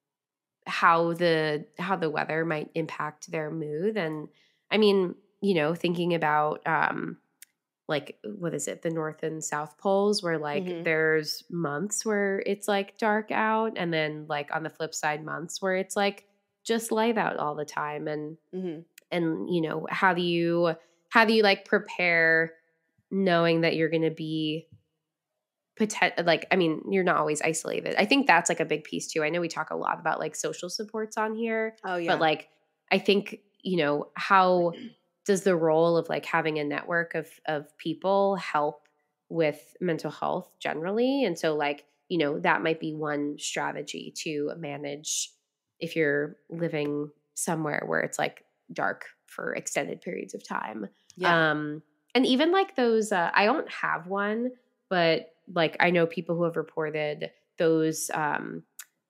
how the how the weather might impact their mood. And I mean, you know, thinking about um like what is it, the north and south poles where like Mhm. there's months where it's like dark out and then like on the flip side months where it's like just light out all the time. And Mhm. and you know, how do you how do you like prepare knowing that you're going to be potent like I mean, you're not always isolated. I think that's like a big piece too. I know we talk a lot about like social supports on here, Oh yeah. but like I think, you know, how does the role of like having a network of of people help with mental health generally? And so like, you know, that might be one strategy to manage if you're living somewhere where it's like dark for extended periods of time. Yeah. Um and even like those uh, I don't have one, but like I know people who have reported those um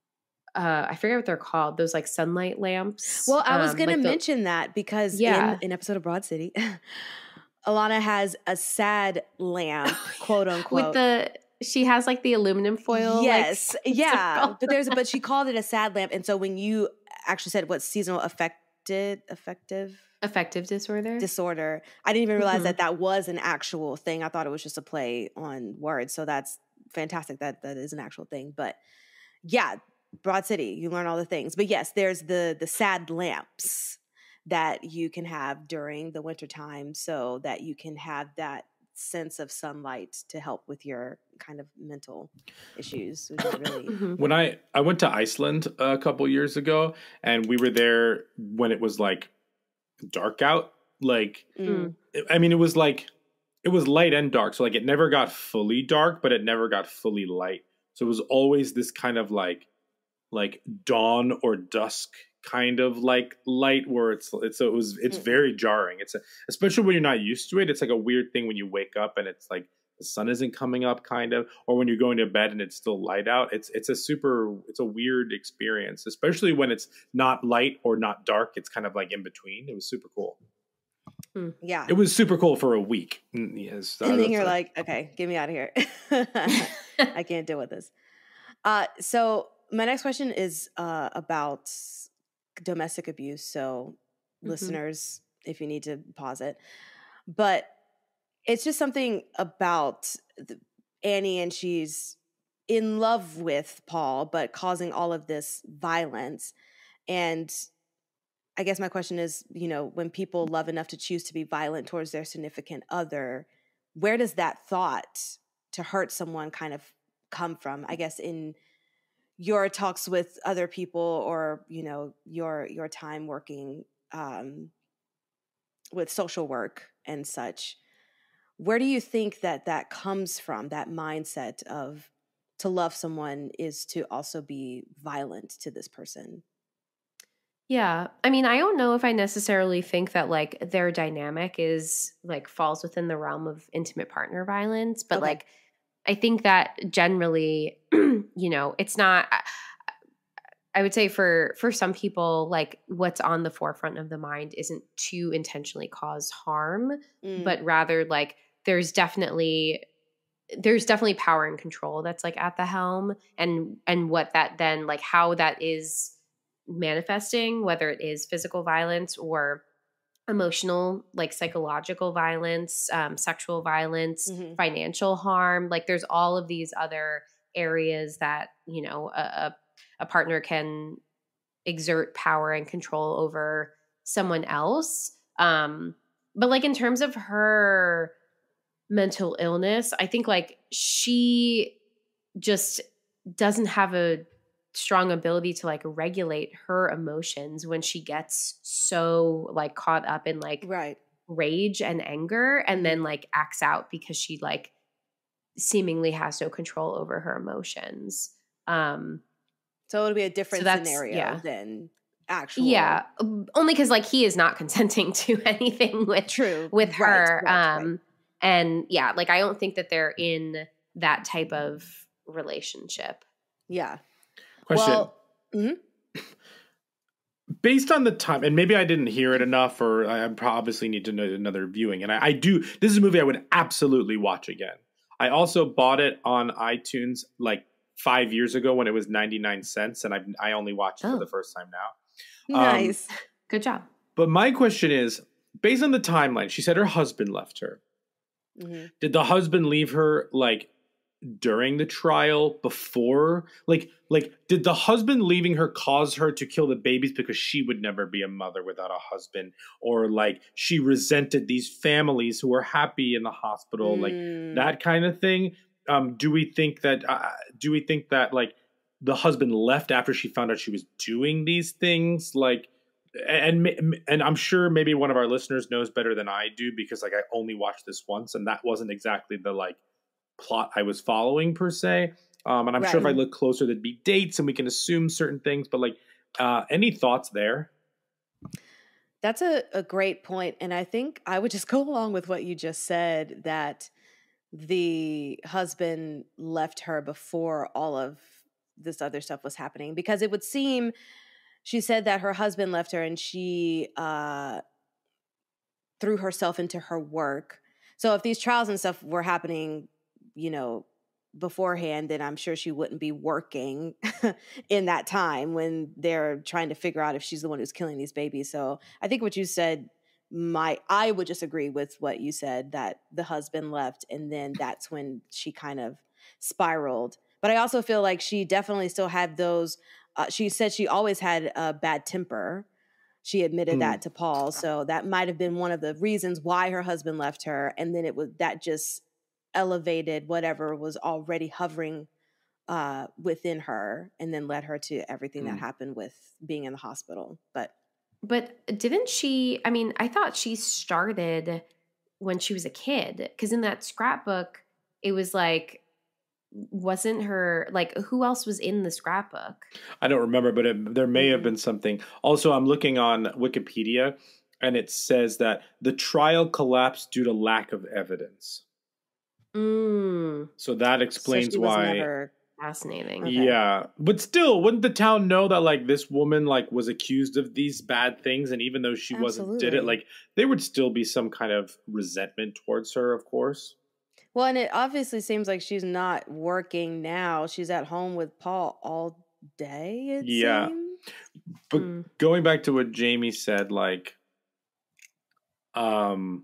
uh I forget what they're called, those like sunlight lamps. Well, I was Um going to like the, mention that because yeah. in an episode of Broad City, Alana has a sad lamp, quote unquote. With the she has like the aluminum foil. Yes. Like, Yeah. circle. But there's but she called it a sad lamp. And so when you actually said what seasonal affected affective Affective disorder. disorder, I didn't even realize Mhm. that that was an actual thing. I thought it was just a play on words. So that's fantastic that that is an actual thing. But yeah, Broad City, you learn all the things. But yes, there's the the sad lamps that you can have during the wintertime so that you can have that sense of sunlight to help with your kind of mental issues, which is really Mhm. When I I went to Iceland a couple years ago, and we were there when it was like dark out. Like, mm. I mean, it was like it was light and dark, so like it never got fully dark, but it never got fully light. So it was always this kind of like like dawn or dusk kind of like light where it's it's it was it's Mm-mm. very jarring. It's a, especially when you're not used to it. It's like a weird thing when you wake up and it's like the sun isn't coming up, kind of, or when you're going to bed and it's still light out. It's it's a super it's a weird experience, especially when it's not light or not dark. It's kind of like in between. It was super cool. Yeah. It was super cool for a week. Mm, Yes, And uh, then you're like- like, okay, get me out of here. I can't deal with this. Uh, so my next question is uh, about domestic abuse. So Mhm. listeners, if you need to pause it, but it's just something about the, Annie, and she's in love with Paul, but causing all of this violence. And I guess my question is, you know, when people love enough to choose to be violent towards their significant other, where does that thought to hurt someone kind of come from? I guess in your talks with other people, or, you know, your your time working um, with social work and such, where do you think that that comes from, that mindset of to love someone is to also be violent to this person? Yeah. I mean, I don't know if I necessarily think that like their dynamic is like falls within the realm of intimate partner violence, but Okay. like I think that generally, you know, it's not I- I would say for for some people like what's on the forefront of the mind isn't to intentionally cause harm, Mm. but rather like there's definitely there's definitely power and control that's like at the helm, and and what that then like how that is manifesting, whether it is physical violence or emotional, like psychological violence, um, sexual violence, Mhm. financial harm. Like there's all of these other areas that, you know, a, a, a partner can exert power and control over someone else. Um, but like in terms of her mental illness, I think like she just doesn't have a strong ability to like regulate her emotions when she gets so like caught up in like Right. rage and anger, and Mhm. then like acts out because she like seemingly has no control over her emotions. Um So it would be a different that's- scenario yeah. than actual. yeah, um, only cuz like he is not consenting to anything with True. with Right, her. right, um right. and yeah, like I don't think that they're in that type of relationship. Yeah. Question. Well, mhm. Based on the time, and maybe I didn't hear it enough, or I obviously need to know another viewing. And I, I do. This is a movie I would absolutely watch again. I also bought it on iTunes like five years ago when it was ninety-nine cents, and I I only watched it Oh. for the first time now. Um, Nice. Good job. But my question is, based on the timeline, she said her husband left her. Mhm. Did the husband leave her like during the trial, before, like like did the husband leaving her cause her to kill the babies because she would never be a mother without a husband, or like she resented these families who were happy in the hospital, like Mm. that kind of thing? Um do we think that uh, do we think that like the husband left after she found out she was doing these things, like, and and I'm sure maybe one of our listeners knows better than I do, because like I only watched this once and that wasn't exactly the like plot I was following per se. Um, and I'm sure if I Right. look closer, there'd be dates and we can assume certain things. But like, uh, any thoughts there? That's a, a great point. And I think I would just go along with what you just said, that the husband left her before all of this other stuff was happening. Because it would seem, she said that her husband left her and she uh, threw herself into her work. So if these trials and stuff were happening, you know, beforehand, then I'm sure she wouldn't be working in that time when they're trying to figure out if she's the one who's killing these babies. So I think what you said, my I would just agree with what you said, that the husband left and then that's when she kind of spiraled. But I also feel like she definitely still had those. Uh, she said she always had a bad temper. She admitted Hmm. that to Paul. So that might have been one of the reasons why her husband left her. And then it was that just elevated whatever was already hovering uh, within her, and then led her to everything that Hmm. happened with being in the hospital. But But didn't she, I mean, I thought she started when she was a kid, because in that scrapbook, it was like wasn't her, like, who else was in the scrapbook? I don't remember, but it, there may have been something. Also, I'm looking on Wikipedia, and it says that the trial collapsed due to lack of evidence. Mm. So that explains so she was why. never... Fascinating. Okay. Yeah, but still, wouldn't the town know that like this woman like was accused of these bad things, and even though she wasn't did it, Absolutely. like there would still be some kind of resentment towards her, of course. Well, and it obviously seems like she's not working now. She's at home with Paul all day, it Yeah. seems. But Mm. going back to what Jamie said, like, um,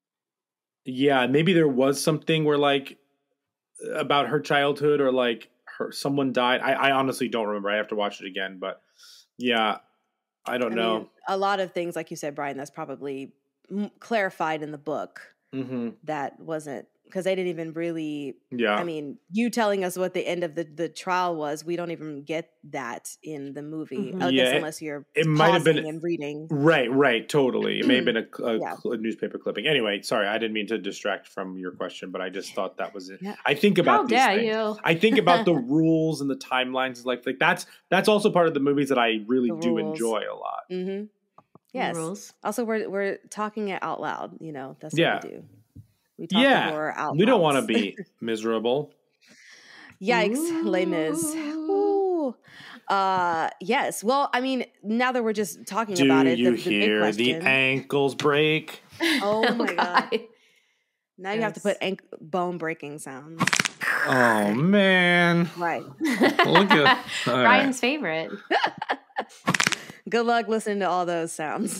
yeah, maybe there was something where like about her childhood or like her someone died. I, I honestly don't remember. I have to watch it again, but yeah, I don't I know. mean, a lot of things, like you said, Brian, that's probably m- clarified in the book. Mm-hmm. That wasn't, because they didn't even really, Yeah. I mean, you telling us what the end of the, the trial was, we don't even get that in the movie. Mhm. I Yeah, guess it- unless you're it might have been- pausing and reading. Right, right, totally. It may have been a, a, Yeah. a newspaper clipping. Anyway, sorry, I didn't mean to distract from your question, but I just thought that was it. Yeah. I think about How these dare things. you? I think about the rules and the timelines. Like, like that's that's also part of the movies that I really The do rules. enjoy a lot. Mm-hmm. Yes. Rules. Also, we're we're talking it out loud. You know, that's what Yeah. we do. We talk Yeah, horror out we don't loud. want to be miserable. Yikes, Les Mis. Ooh. Uh, yes. Well, I mean, now that we're just talking Do about it, you the, the big hear the question. ankles break? Oh my god! God. Now you have to put ank- bone breaking sounds. Oh man! Right. Look at all right. Ryan's favorite. Good luck listening to all those sounds.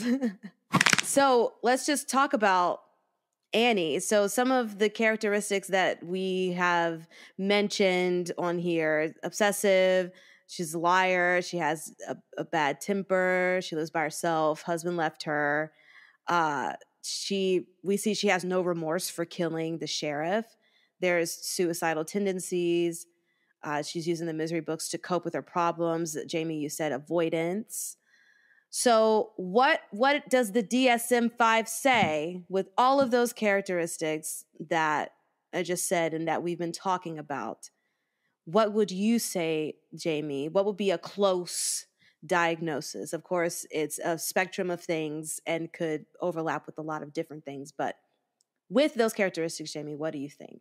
So let's just talk about Annie. So some of the characteristics that we have mentioned on here: obsessive, she's a liar, she has a, a bad temper, she lives by herself, husband left her. Uh, she we see she has no remorse for killing the sheriff. There's suicidal tendencies. Uh, she's using the misery books to cope with her problems. Jamie, you said avoidance. So what what does the D S M five say with all of those characteristics that I just said and that we've been talking about? What would you say, Jamie? What would be a close diagnosis? Of course, it's a spectrum of things and could overlap with a lot of different things, but with those characteristics, Jamie, what do you think?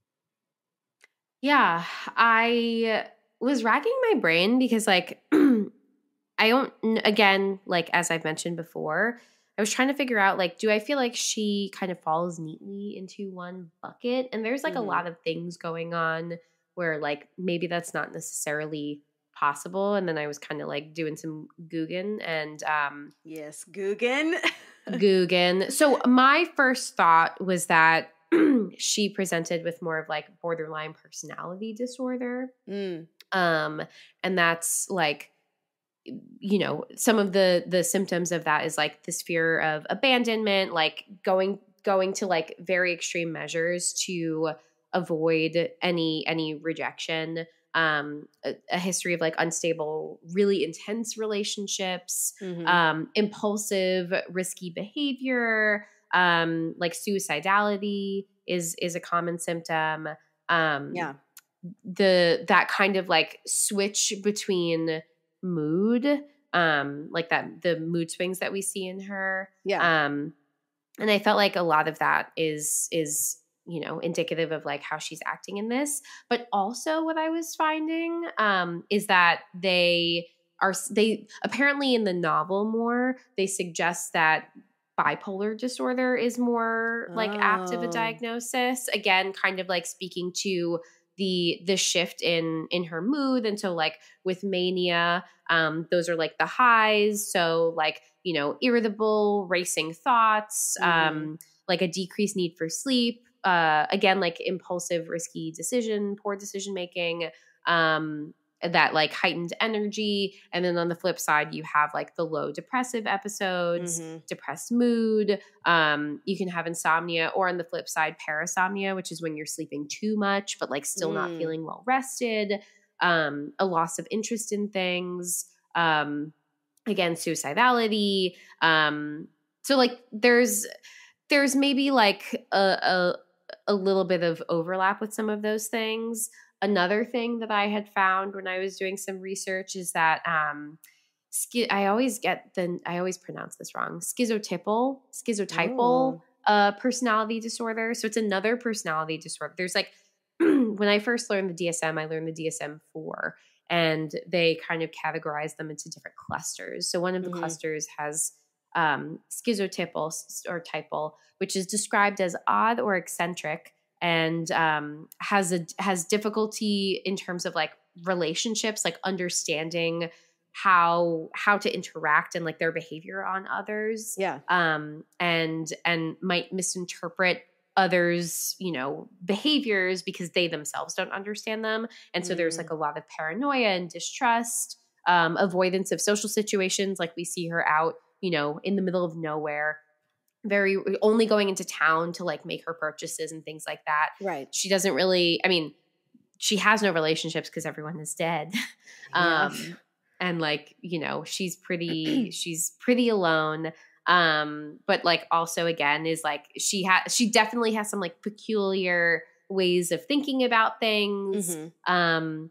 Yeah, I was racking my brain because, like, I don't, again, like, as I've mentioned before, I was trying to figure out, like, do I feel like she kind of falls neatly into one bucket? And there's, like, Mhm. a lot of things going on where, like, maybe that's not necessarily possible. And then I was kind of, like, doing some Googin and, um, Yes, Guggen. Guggen. So my first thought was that she presented with more of like borderline personality disorder. Mm. Um, and that's like, you know, some of the the symptoms of that is like this fear of abandonment, like going going to like very extreme measures to avoid any any rejection. Um, a, a history of like unstable, really intense relationships, Mhm. um, impulsive, risky behavior, um, like suicidality is is a common symptom. Um, Yeah. the that kind of like switch between mood, um, like that the mood swings that we see in her. Yeah. Um, and I felt like a lot of that is is you know indicative of like how she's acting in this. But also, what I was finding um, is that they are they apparently in the novel more they suggest that bipolar disorder is more like apt of a Oh. diagnosis. Again, kind of like speaking to the the shift in in her mood. And so like with mania, um, those are like the highs. So like, you know, irritable, racing thoughts, Mhm. um, like a decreased need for sleep. Uh, again, like impulsive, risky decision, poor decision making, um, that like heightened energy. And then on the flip side, you have like the low depressive episodes, Mhm. depressed mood. Um, you can have insomnia, or on the flip side, parasomnia, which is when you're sleeping too much, but like still not Mm. feeling well rested. Um, a loss of interest in things. Um, again, suicidality. Um, so like there's there's maybe like a, a a little bit of overlap with some of those things. another thing that I had found when I was doing some research is that um, schi- I always get the I always pronounce this wrong. Schizotypal, schizotypal uh, personality disorder. So it's another personality disorder. There's like when I first learned the D S M, I learned the D S M four, and they kind of categorize them into different clusters. So one of the Mhm. clusters has um, schizotypal s- or typal, which is described as odd or eccentric, and um, has a has difficulty in terms of like relationships, like understanding how how to interact and like their behavior on others. Yeah. Um, and and might misinterpret others, you know, behaviors because they themselves don't understand them. And so there's like a lot of paranoia and distrust, um, avoidance of social situations. Like we see her out, you know, in the middle of nowhere, very only going into town to like make her purchases and things like that. Right. She doesn't really, I mean, she has no relationships because everyone is dead. Yeah. um, and like, you know, she's pretty, she's pretty alone. Um, but like also again is like, she has, she definitely has some like peculiar ways of thinking about things. Mhm. Um,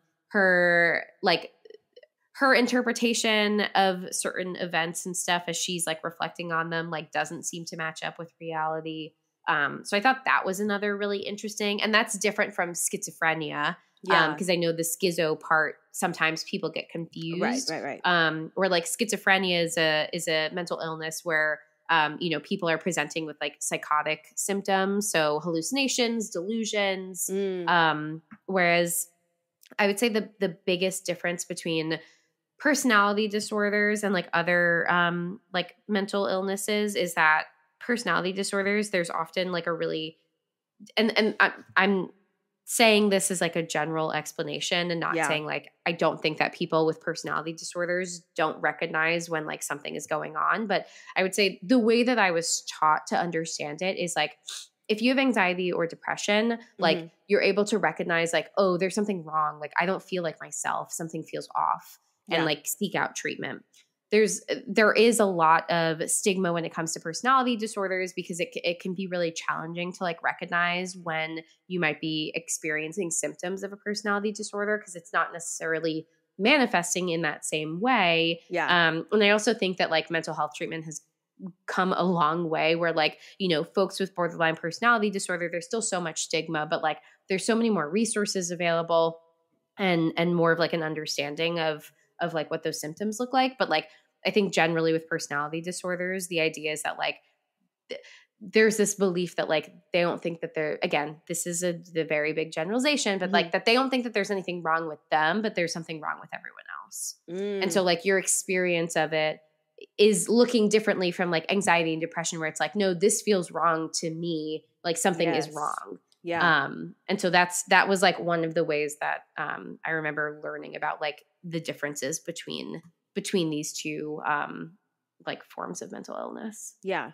her like, her interpretation of certain events and stuff as she's like reflecting on them, like doesn't seem to match up with reality. Um, so I thought that was another really interesting, and that's different from schizophrenia. Yeah. Because I know the schizo part, sometimes people get confused. Right, right, right. Um, or like schizophrenia is a is a mental illness where um, you know, people are presenting with like psychotic symptoms, so hallucinations, delusions. Mm. Um, whereas I would say the the biggest difference between personality disorders and like other um, like mental illnesses is that personality disorders, there's often like a really and and I, I'm saying this is like a general explanation and not Yeah. saying like I don't think that people with personality disorders don't recognize when like something is going on, but I would say the way that I was taught to understand it is like if you have anxiety or depression, like Mhm. you're able to recognize like, oh, there's something wrong, like I don't feel like myself, something feels off, and Yeah. like seek out treatment. There's there is a lot of stigma when it comes to personality disorders because it it can be really challenging to like recognize when you might be experiencing symptoms of a personality disorder because it's not necessarily manifesting in that same way. Yeah. Um, and I also think that like mental health treatment has come a long way where like, you know, folks with borderline personality disorder, there's still so much stigma, but like there's so many more resources available and and more of like an understanding of of like what those symptoms look like. But like I think generally with personality disorders, the idea is that like th- there's this belief that like they don't think that they're, again, this is a the very big generalization, but Mhm. like that they don't think that there's anything wrong with them, but there's something wrong with everyone else. Mm. And so like your experience of it is looking differently from like anxiety and depression where it's like, no, this feels wrong to me, like something Yes. is wrong. Yeah. Um, and so that's that was like one of the ways that um, I remember learning about like the differences between between these two um, like forms of mental illness. Yeah.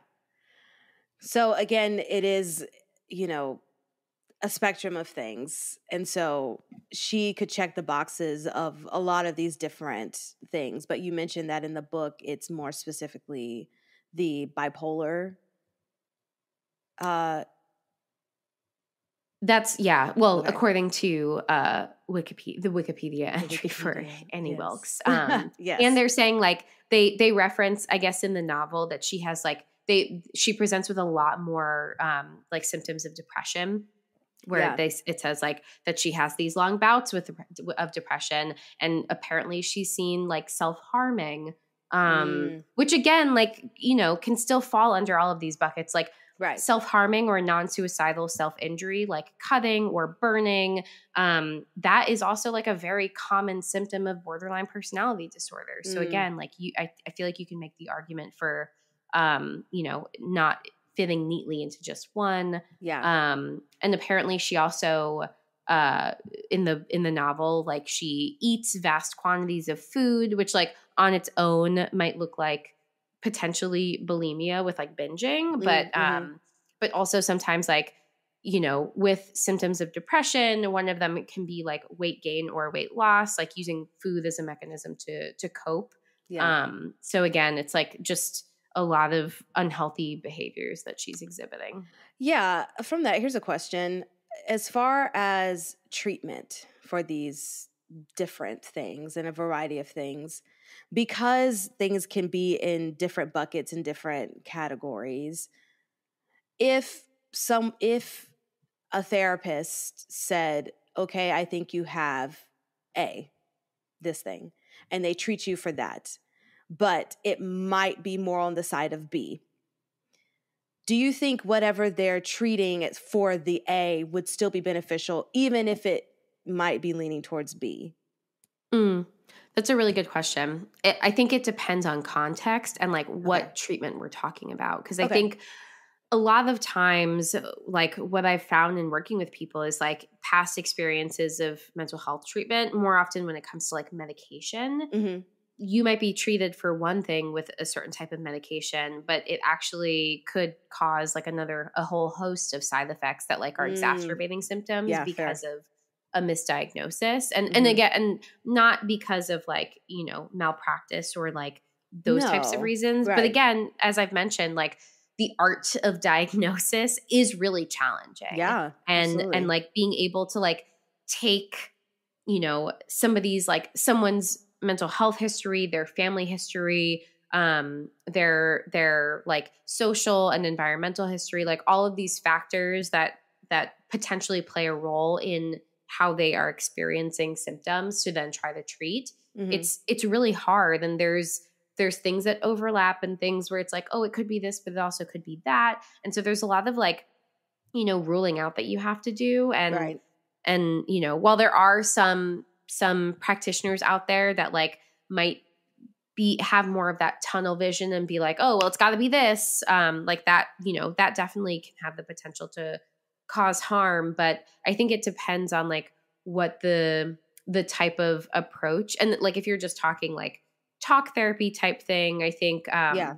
So again, it is, you know, a spectrum of things. And so she could check the boxes of a lot of these different things. But you mentioned that in the book, it's more specifically the bipolar. Uh, That's yeah. Well, Okay. according to uh, Wikipedia, the Wikipedia entry for Wikipedia, Annie yes. Wilkes, um, Yes. and they're saying like they they reference, I guess, in the novel that she has like they she presents with a lot more um, like symptoms of depression, where Yeah. they it says like that she has these long bouts with of depression, and apparently she's seen like self harming, um, Mm. which again, like you know, can still fall under all of these buckets, like. Right. Self-harming or non-suicidal self-injury like cutting or burning, um, that is also like a very common symptom of borderline personality disorder. So Mm. again, like you I, I feel like you can make the argument for um, you know, not fitting neatly into just one. Yeah. Um, and apparently she also uh in the in the novel, like she eats vast quantities of food, which like on its own might look like potentially bulimia with like binging, but Mm, mhm. um but also sometimes like you know with symptoms of depression, one of them can be like weight gain or weight loss, like using food as a mechanism to to cope. Yeah. Um so again, it's like just a lot of unhealthy behaviors that she's exhibiting. Yeah. From that, here's a question. As far as treatment for these different things and a variety of things, because things can be in different buckets and different categories. If some, if a therapist said, okay, I think you have A, this thing, and they treat you for that, but it might be more on the side of B, do you think whatever they're treating it for the A would still be beneficial, even if it might be leaning towards B? Mm, that's a really good question. It, I think it depends on context and like what Okay. treatment we're talking about. Because I Okay. think a lot of times, like what I've found in working with people is like past experiences of mental health treatment, more often when it comes to like medication. Mm-hmm. You might be treated for one thing with a certain type of medication, but it actually could cause like another, a whole host of side effects that like are Mm. exacerbating symptoms Yeah, because fair. of a misdiagnosis. And, Mhm. and again, and not because of like, you know, malpractice or like those types of No. reasons. But Right. again, as I've mentioned, like the art of diagnosis is really challenging. Yeah, And, absolutely. and like being able to like take, you know, somebody's like someone's mental health history, their family history, um, their their like social and environmental history, like all of these factors that that potentially play a role in how they are experiencing symptoms to then try to treat. Mhm. It's it's really hard, and there's there's things that overlap and things where it's like, oh, it could be this, but it also could be that. And so there's a lot of like, you know, ruling out that you have to do. And Right. and you know, while there are some some practitioners out there that like might be have more of that tunnel vision and be like, oh, well, it's got to be this, um, like that, you know, that definitely can have the potential to cause harm. But I think it depends on like what the the type of approach, and like if you're just talking like talk therapy type thing, I think um, Yeah.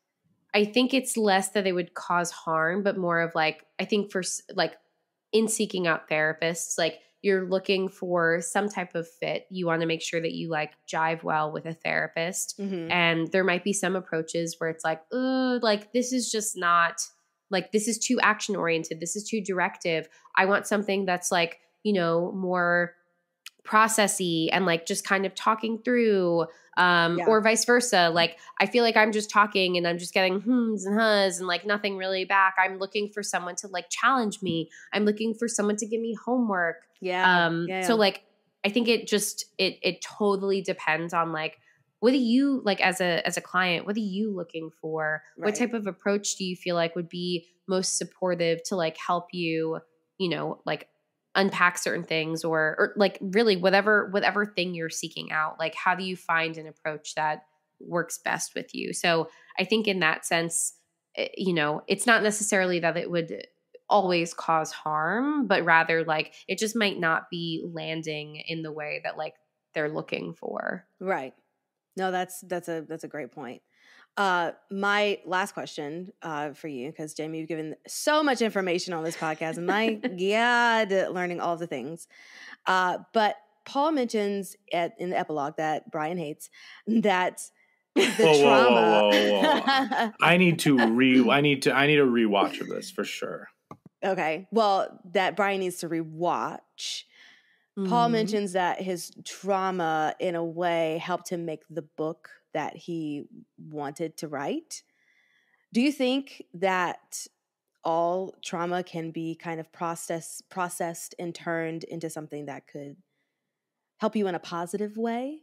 I think it's less that it would cause harm, but more of like, I think for s- like in seeking out therapists, like you're looking for some type of fit. You want to make sure that you like jive well with a therapist. Mhm. And there might be some approaches where it's like, oh, like this is just not like, this is too action oriented. This is too directive. I want something that's like, you know, more processy and like just kind of talking through, um, Yeah. or vice versa. Like I feel like I'm just talking and I'm just getting hms and hus and like nothing really back. I'm looking for someone to like challenge me. I'm looking for someone to give me homework. Yeah. Um, yeah. so yeah. like I think it just it it totally depends on like what do you like as a as a client, what are you looking for? Right. What type of approach do you feel like would be most supportive to like help you, you know, like unpack certain things, or or like really whatever whatever thing you're seeking out, like how do you find an approach that works best with you? So I think in that sense, eh, you know, it's not necessarily that it would always cause harm, but rather like it just might not be landing in the way that like they're looking for. Right. No, that's that's a that's a great point. Uh, my last question uh, for you, because Jamie, you've given so much information on this podcast, and my God, learning all the things. Uh, but Paul mentions at, in the epilogue that Brian hates that the whoa, trauma. whoa, whoa, whoa, whoa. I need to re. I need to. I need a rewatch of this for sure. Okay, well, that Brian needs to rewatch. Paul Mhm. mentions that his trauma, in a way, helped him make the book that he wanted to write. Do you think that all trauma can be kind of process, processed and turned into something that could help you in a positive way?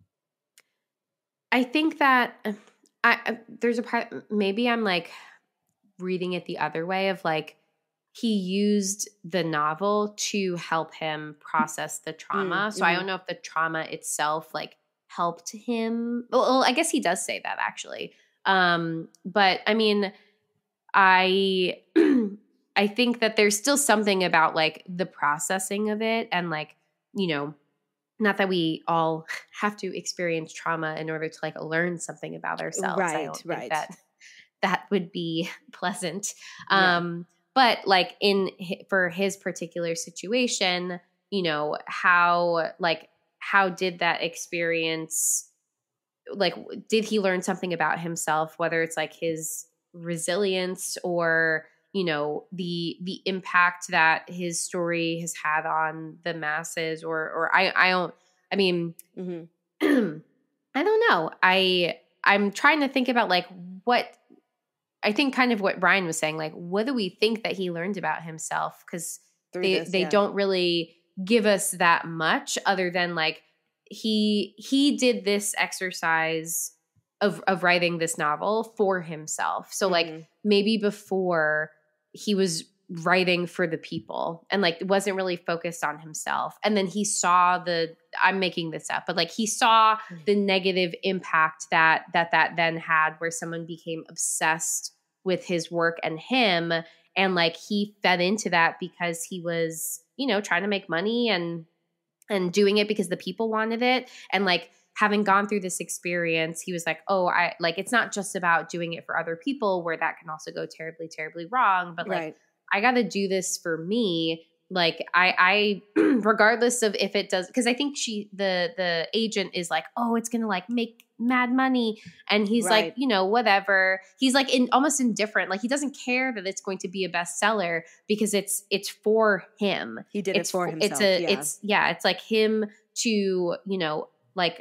I think that uh, I, I there's a part, maybe I'm like reading it the other way of like he used the novel to help him process the trauma. Mm, So I mhm. don't know if the trauma itself like helped him. Well, I guess he does say that actually. Um, but I mean, I I think that there's still something about like the processing of it, and like, you know, not that we all have to experience trauma in order to like learn something about ourselves. I Right, don't right. think that that would be pleasant. Yeah. Um, but like in hi- for his particular situation, you know, how like how did that experience, like did he learn something about himself, whether it's like his resilience or, you know, the the impact that his story has had on the masses, or or I I don't I mean Mm-hmm. I don't know. I I'm trying to think about like what I think kind of what Brian was saying, like what do we think that he learned about himself? Because they this, they yeah. don't really give us that much other than like he he did this exercise of of writing this novel for himself. So like Mm-hmm. maybe before he was writing for the people and like wasn't really focused on himself. And then he saw the I'm making this up, but like he saw the negative impact that that that then had where someone became obsessed with his work and him, and like he fed into that because he was, you know, trying to make money and and doing it because the people wanted it. And like having gone through this experience, he was like, oh, I like it's not just about doing it for other people where that can also go terribly, terribly wrong. But like Right. I got to do this for me. Like I, I, regardless of if it does, because I think she, the the agent is like, oh, it's gonna like make mad money, and he's Right. like, you know, whatever. He's like in almost indifferent. Like he doesn't care that it's going to be a bestseller because it's it's for him. He did it's it for f- himself. It's a, yeah. it's yeah, it's like him to, you know, like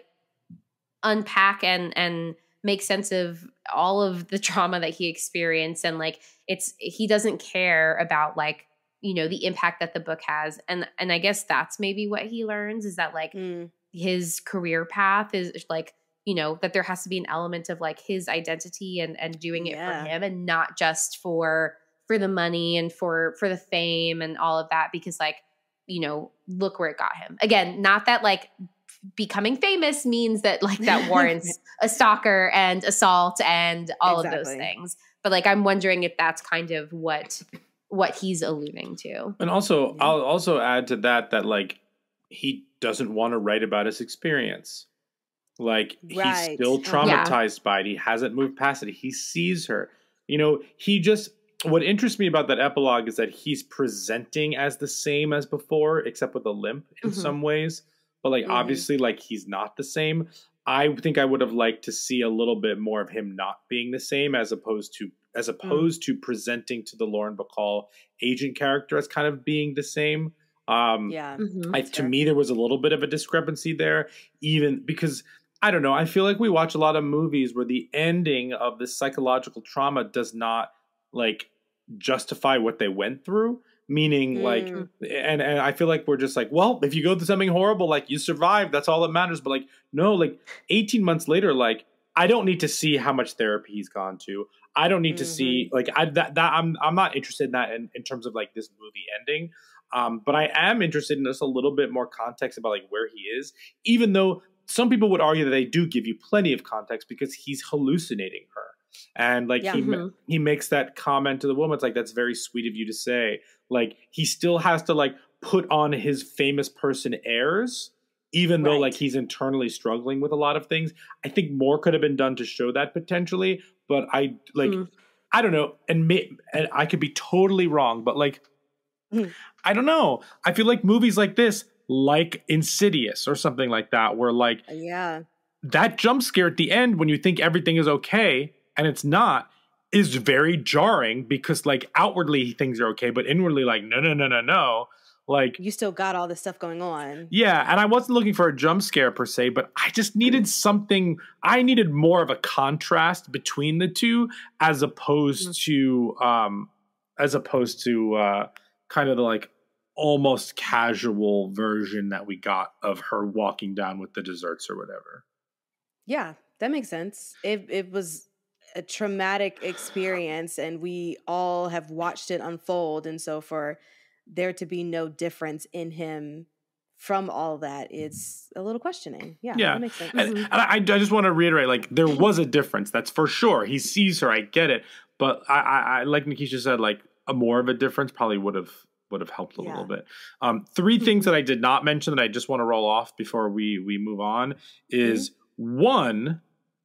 unpack and and make sense of all of the trauma that he experienced, and like it's he doesn't care about like, you know, the impact that the book has. And and I guess that's maybe what he learns is that like Mm. his career path is like, you know, that there has to be an element of like his identity and and doing it Yeah. for him and not just for for the money and for for the fame and all of that, because like, you know, look where it got him. Again, not that like becoming famous means that like that warrants a stalker and assault and all of those Exactly. things. But like I'm wondering if that's kind of what what he's alluding to. And also, I'll also add to that that like he doesn't want to write about his experience. Like Right. he's still Uh-huh. traumatized by it. He hasn't moved past it. He sees her. You know, he just what interests me about that epilogue is that he's presenting as the same as before, except with a limp in Mhm. some ways. But like Mhm. obviously, like he's not the same. I think I would have liked to see a little bit more of him not being the same, as opposed to as opposed to presenting to the Lauren Bacall agent character as kind of being the same. Um, Yeah. Mhm. I, to me, there was a little bit of a discrepancy there, even because I don't know. I feel like we watch a lot of movies where the ending of the psychological trauma does not like justify what they went through. Meaning, like, Mm. and and I feel like we're just like, well, if you go through something horrible, like you survived, that's all that matters. But like, no, like eighteen months later, like I don't need to see how much therapy he's gone to. I don't need to see like I that, that I'm I'm not interested in that in, in terms of like this movie ending. Um, but I am interested in just a little bit more context about like where he is, even though some people would argue that they do give you plenty of context because he's hallucinating her. And like Yeah. he Mhm. he makes that comment to the woman. It's like, that's very sweet of you to say. Like he still has to like put on his famous person airs, even though Right. like he's internally struggling with a lot of things. I think more could have been done to show that potentially, but I like Mm. I don't know, and, may, and I could be totally wrong, but like Mm. I don't know. I feel like movies like this, like Insidious or something like that, where like Yeah. that jump scare at the end when you think everything is okay and it's not is very jarring, because like outwardly things are okay, but inwardly like no no no no no. Like You still got all this stuff going on. yeah, and I wasn't looking for a jump scare per se, but I just needed something. I needed more of a contrast between the two, as opposed to um as opposed to uh kind of the like almost casual version that we got of her walking down with the desserts or whatever. Yeah, that makes sense. It it was a traumatic experience, and we all have watched it unfold. And so, for there to be no difference in him from all that, it's a little questioning. Yeah, Yeah. that makes sense. And, and I, I just want to reiterate, like, there was a difference. That's for sure. He sees her. I get it. But I, I, I like Nikisha said, like, a more of a difference probably would have would have helped a Yeah. little bit. Um, three things that I did not mention that I just want to roll off before we we move on is one,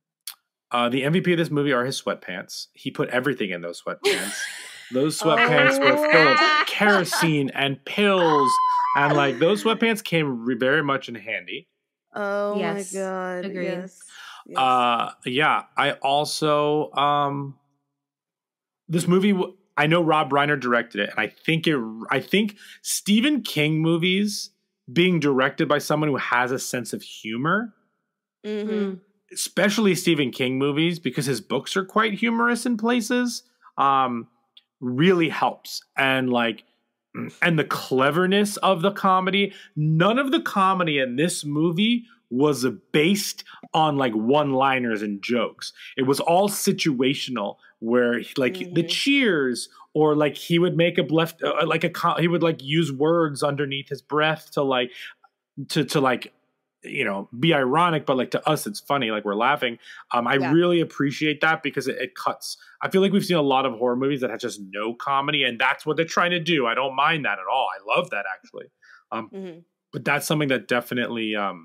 uh, the M V P of this movie are his sweatpants. He put everything in those sweatpants. Those sweatpants were full of kerosene and pills, and like those sweatpants came re- very much in handy. Oh Yes, my god! agreed. Yes. yes. Uh, yeah. I also um, this movie. w- I know Rob Reiner directed it, and I think it. I think Stephen King movies being directed by someone who has a sense of humor, Mm-hmm. especially Stephen King movies, because his books are quite humorous in places, um, really helps. And like, and the cleverness of the comedy. None of the comedy in this movie was based on like one-liners and jokes. It was all situational, where like mm-hmm. the cheers, or like he would make a left uh, like a he would like use words underneath his breath to like to to like you know be ironic, but like to us it's funny, like we're laughing. Um, I yeah. really appreciate that because it, it cuts. I feel like we've seen a lot of horror movies that have just no comedy, and that's what they're trying to do. I don't mind that at all. I love that actually. Um, mm-hmm. But that's something that definitely. Um,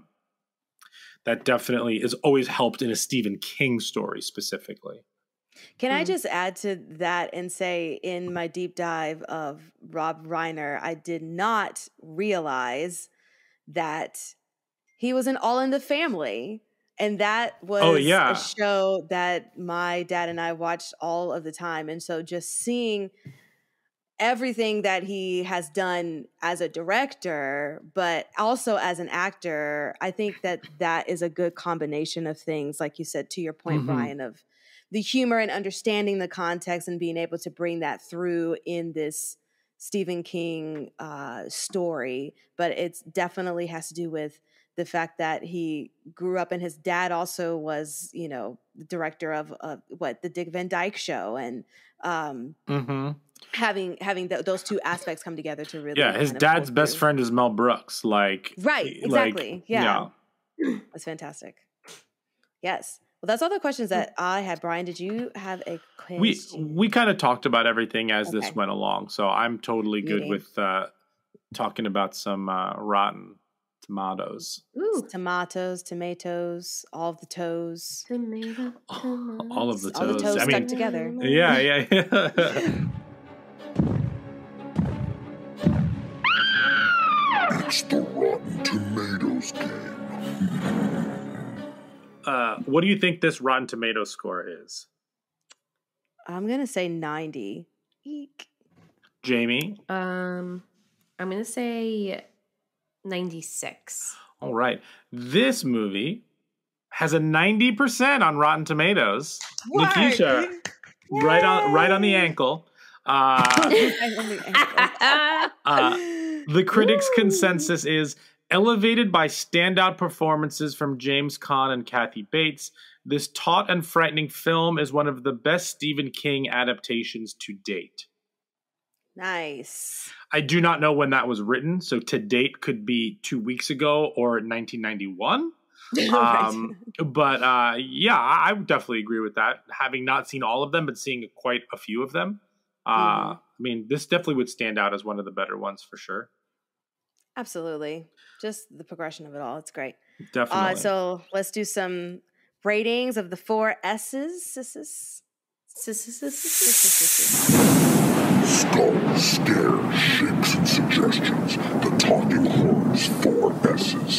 That definitely is always helped in a Stephen King story specifically. Can mm. I just add to that and say, in my deep dive of Rob Reiner, I did not realize that he was in All in the Family. And that was oh, yeah. a show that my dad and I watched all of the time. And so just seeing everything that he has done as a director, but also as an actor, I think that that is a good combination of things, like you said, to your point, mm-hmm. Brian, of the humor and understanding the context and being able to bring that through in this Stephen King uh, story. But it definitely has to do with the fact that he grew up and his dad also was, you know, the director of uh, what, the Dick Van Dyke Show, and um, mm-hmm. having having th- those two aspects come together to really yeah his dad's best through. friend is Mel Brooks, like right exactly like, yeah. yeah That's fantastic. Yes, well, that's all the questions that I had. Brian, did you have a question? we we kind of talked about everything as okay. this went along, so I'm totally good Eating. with uh talking about some uh Rotten Tomatoes. Ooh. Tomatoes, tomatoes, all of the toes. Tomato, tomato. All of the toes. All the toes I stuck mean, together. Yeah, yeah, yeah. It's the Rotten Tomatoes game. uh, what do you think this Rotten Tomatoes score is? I'm going to say ninety. Eek. Jamie? Um, I'm going to say ninety-six. All right. This movie has a ninety percent on Rotten Tomatoes. What? Nikisha, right on right on the ankle. Uh, uh, the critics' Woo! Consensus is elevated by standout performances from James Caan and Kathy Bates. This taut and frightening film is one of the best Stephen King adaptations to date. Nice. I do not know when that was written, so to date could be two weeks ago or nineteen ninety-one. um, but uh, yeah, I would definitely agree with that. Having not seen all of them, but seeing quite a few of them, uh, mm-hmm. I mean, this definitely would stand out as one of the better ones for sure. Absolutely, just the progression of it all. It's great. Definitely. Uh, so let's do some ratings of the four S's. Skull, scares, shakes, and suggestions. The Talking Horns four S's.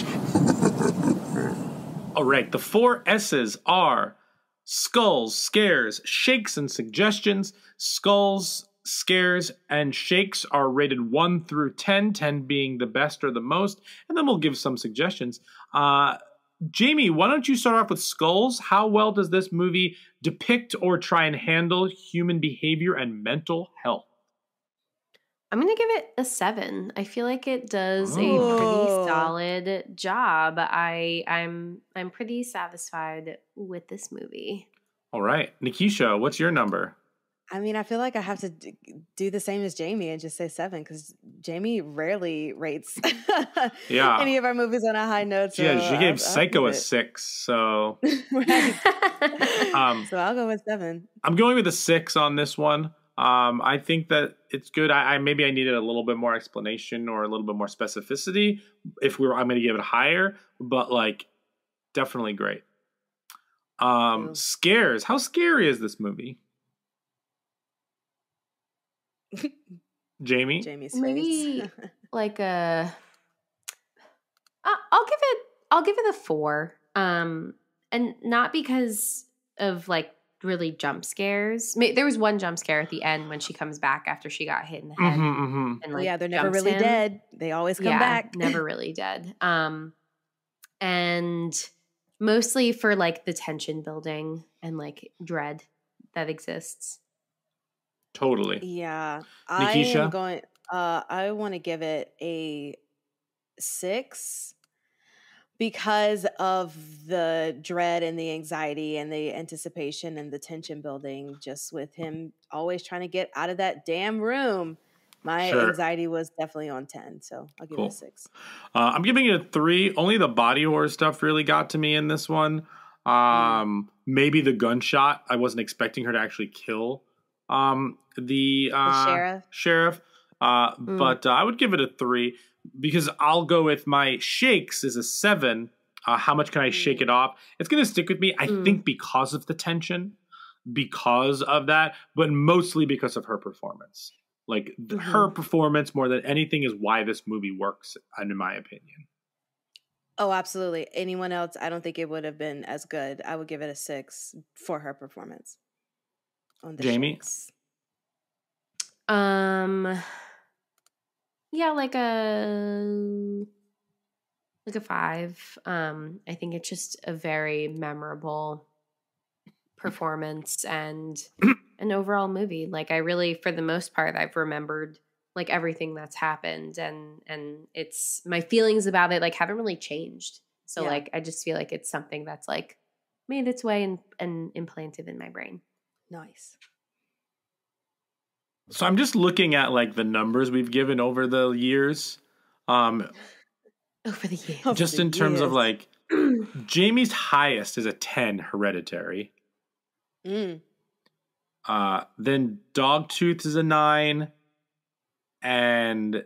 All right, the four S's are skulls, scares, shakes, and suggestions. Skulls, scares, and shakes are rated one through ten, ten being the best or the most, and then we'll give some suggestions. Uh, Jamie, why don't you start off with skulls? How well does this movie depict or try and handle human behavior and mental health? I'm going to give it a seven. I feel like it does Oh. a pretty solid job. I I'm I'm pretty satisfied with this movie. All right. Nikisha, what's your number? I mean, I feel like I have to d- do the same as Jamie and just say seven, because Jamie rarely rates Yeah. any of our movies on a high note. So yeah, she gave I'll, Psycho I'll a six, so right. um, So I'll go with seven. I'm going with a six on this one. Um, I think that it's good. I, I maybe I needed a little bit more explanation or a little bit more specificity. If we were, I'm going to give it higher, but like definitely great. Um, scares. How scary is this movie? Jamie? Jamie's Maybe face. like a. Uh, I'll give it. I'll give it a four. Um, and not because of like really jump scares. Ma- There was one jump scare at the end when she comes back after she got hit in the head. Mm-hmm, mm-hmm. And, Oh, like, yeah, they're never jumps really him. dead. They always come yeah, back. never really dead. Um, and mostly for like the tension building and like dread that exists. Totally. Yeah, I Nikisha? am going. Uh, I want to give it a six because of the dread and the anxiety and the anticipation and the tension building. Just with him always trying to get out of that damn room, my Sure. anxiety was definitely on ten. So I'll give Cool. it a six. Uh, I'm giving it a three. Only the body horror stuff really got to me in this one. Um, mm. Maybe the gunshot. I wasn't expecting her to actually kill um, the, uh, the sheriff. Sheriff, uh, mm. but uh, I would give it a three because I'll go with my shakes is a seven. Uh, how much can I mm. shake it off? It's going to stick with me. I mm. think because of the tension, because of that, but mostly because of her performance. Like mm-hmm. her performance more than anything is why this movie works, in my opinion. Oh, absolutely. Anyone else, I don't think it would have been as good. I would give it a six for her performance. On the Jamie? Shakes. Um, yeah, like a like a five. Um, I think it's just a very memorable performance and an overall movie. Like I really, for the most part, I've remembered like everything that's happened, and and it's my feelings about it like haven't really changed. So yeah. like I just feel like it's something that's like made its way and and implanted in my brain. Nice. So I'm just looking at like the numbers we've given over the years. Um, over the years. Just over in the terms years. of like Jamie's highest is a ten, Hereditary. Mm. Uh, then Dogtooth is a nine, and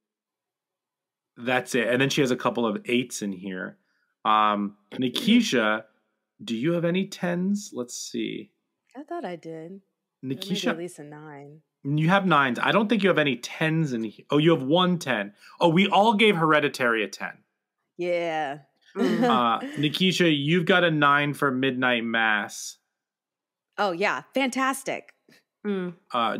that's it. And then she has a couple of eights in here. Um, Nikisha, do you have any tens? Let's see. I thought I did. Nikisha, maybe at least a nine. You have nines. I don't think you have any tens in here. Oh, you have one ten. Oh, we all gave Hereditary a ten. Yeah. uh, Nikisha, you've got a nine for Midnight Mass. Oh, yeah. Fantastic. Mm. Uh,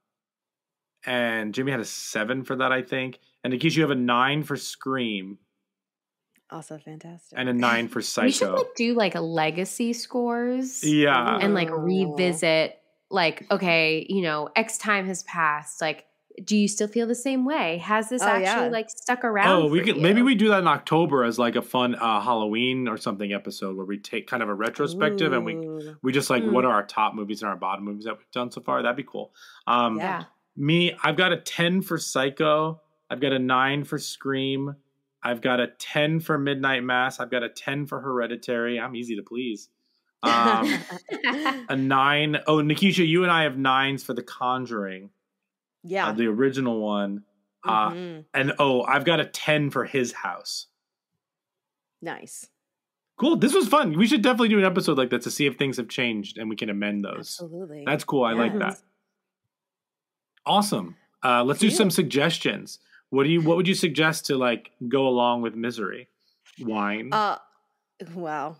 and Jimmy had a seven for that, I think. And Nikisha, you have a nine for Scream. Also fantastic. And a nine for Psycho. We should like do like a legacy scores. Yeah. And like revisit like, okay, you know, X time has passed. Like, do you still feel the same way? Has this oh, actually yeah. like stuck around? Oh, we for could you? maybe we do that in October as like a fun uh, Halloween or something episode where we take kind of a retrospective. Ooh. and we we just like mm. what are our top movies and our bottom movies that we've done so far. That'd be cool. Um, yeah. Me, I've got a ten for Psycho. I've got a nine for Scream. I've got a ten for Midnight Mass. I've got a ten for Hereditary. I'm easy to please. Um, a nine. Oh, Nikisha, you and I have nines for The Conjuring. Yeah. Uh, the original one. Mm-hmm. Uh, and oh, I've got a ten for His House. Nice. Cool. This was fun. We should definitely do an episode like that to see if things have changed and we can amend those. Absolutely. That's cool. I yes. like that. Awesome. Uh, let's do Cute. some suggestions. What do you? What would you suggest to like go along with Misery? Wine. Uh, wow.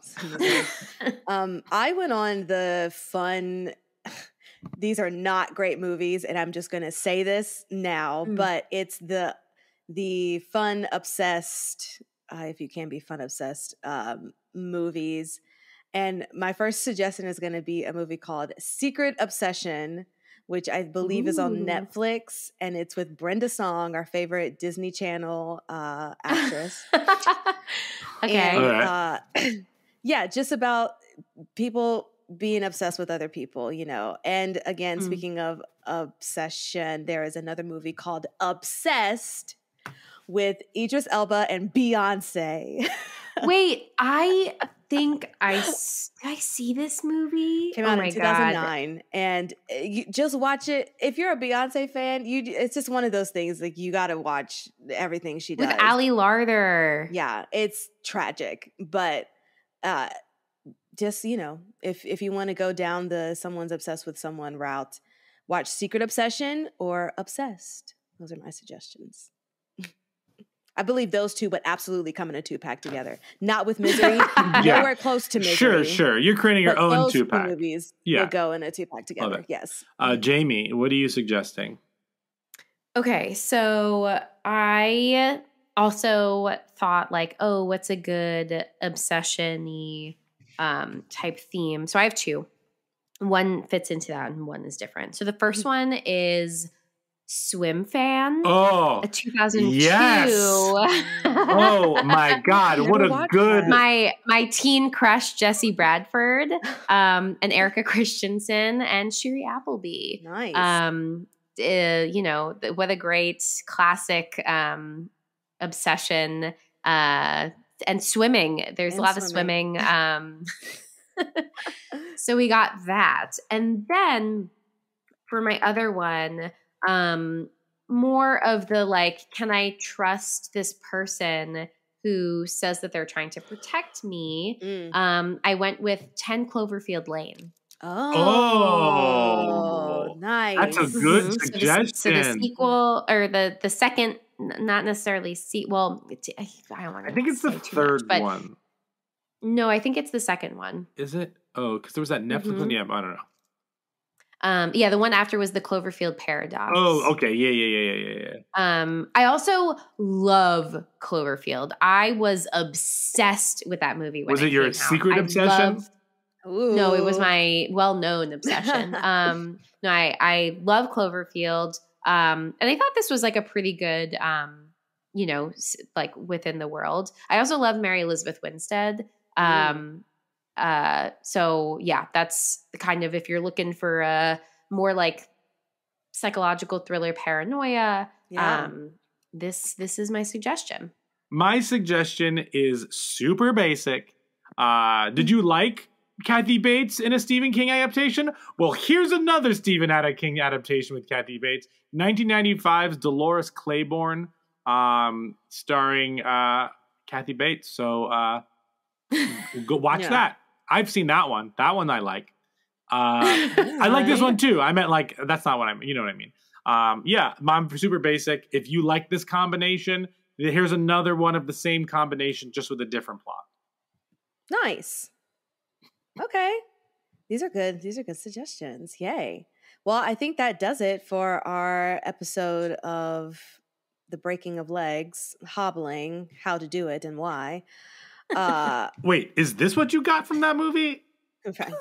um, I went on the fun. These are not great movies, and I'm just going to say this now. Mm. But it's the the fun obsessed, uh, if you can be fun obsessed, um, movies. And my first suggestion is going to be a movie called Secret Obsession, which I believe Ooh. is on Netflix, and it's with Brenda Song, our favorite Disney Channel uh, actress. Okay. And, right. uh, yeah, just about people being obsessed with other people, you know. And again, mm. speaking of obsession, there is another movie called Obsessed with Idris Elba and Beyonce. Wait, I think I did I see this movie. Came out oh in two thousand nine, God. And you just watch it. If you're a Beyonce fan, you it's just one of those things like you got to watch everything she does. With Ali Larter. Yeah, it's tragic, but uh, just you know, if if you want to go down the someone's obsessed with someone route, watch Secret Obsession or Obsessed. Those are my suggestions. I believe those two would absolutely come in a two pack together. Not with Misery, yeah. nowhere close to Misery. Sure, sure. You're creating your own those two pack. Two movies yeah. will go in a two pack together. Yes. Uh, Jamie, what are you suggesting? Okay, so I also thought like, oh, what's a good obsession-y um, type theme? So I have two. One fits into that and one is different. So the first one is Swim Fan. Oh, a two thousand two. Yes. Oh my God, what a good. That. My my teen crush, Jesse Bradford, um, and Erica Christensen, and Shiri Appleby. Nice. Um, uh, you know, what a great classic um, obsession. Uh, and swimming. There's and a lot swimming. of swimming. Um, so we got that. And then for my other one, um, more of the like, can I trust this person who says that they're trying to protect me? Mm. Um, I went with ten Cloverfield Lane. Oh, oh, nice. That's a good mm-hmm. suggestion. So the, so the sequel or the, the second, not necessarily see. Well, I don't want to. I think it's the third much, one. No, I think it's the second one. Is it? Oh, because there was that Netflix mm-hmm. one. Yeah, I don't know. Um, yeah, the one after was the Cloverfield Paradox. Oh, okay. Yeah, yeah, yeah, yeah, yeah. Um, I also love Cloverfield. I was obsessed with that movie. When was it, it your out. secret I obsession? Loved, no, it was my well-known obsession. um, no, I I love Cloverfield. Um, and I thought this was like a pretty good, um, you know, like within the world. I also love Mary Elizabeth Winstead. Um, mm. uh, so yeah, that's the kind of, if you're looking for a more like psychological thriller paranoia, yeah. um, this, this is my suggestion. My suggestion is super basic. Uh, did you like Kathy Bates in a Stephen King adaptation? Well, here's another Stephen King adaptation with Kathy Bates. nineteen ninety-five's Dolores Claiborne, um, starring uh, Kathy Bates. So uh, go watch yeah. that. I've seen that one. That one I like. Uh, I like this one too. I meant like, that's not what I mean. You know what I mean? Um, yeah, I'm super basic. If you like this combination, here's another one of the same combination, just with a different plot. Nice. Okay. These are good. These are good suggestions. Yay. Well, I think that does it for our episode of The Breaking of Legs, Hobbling, How to Do It and Why. Uh, Wait, is this what you got from that movie? Okay.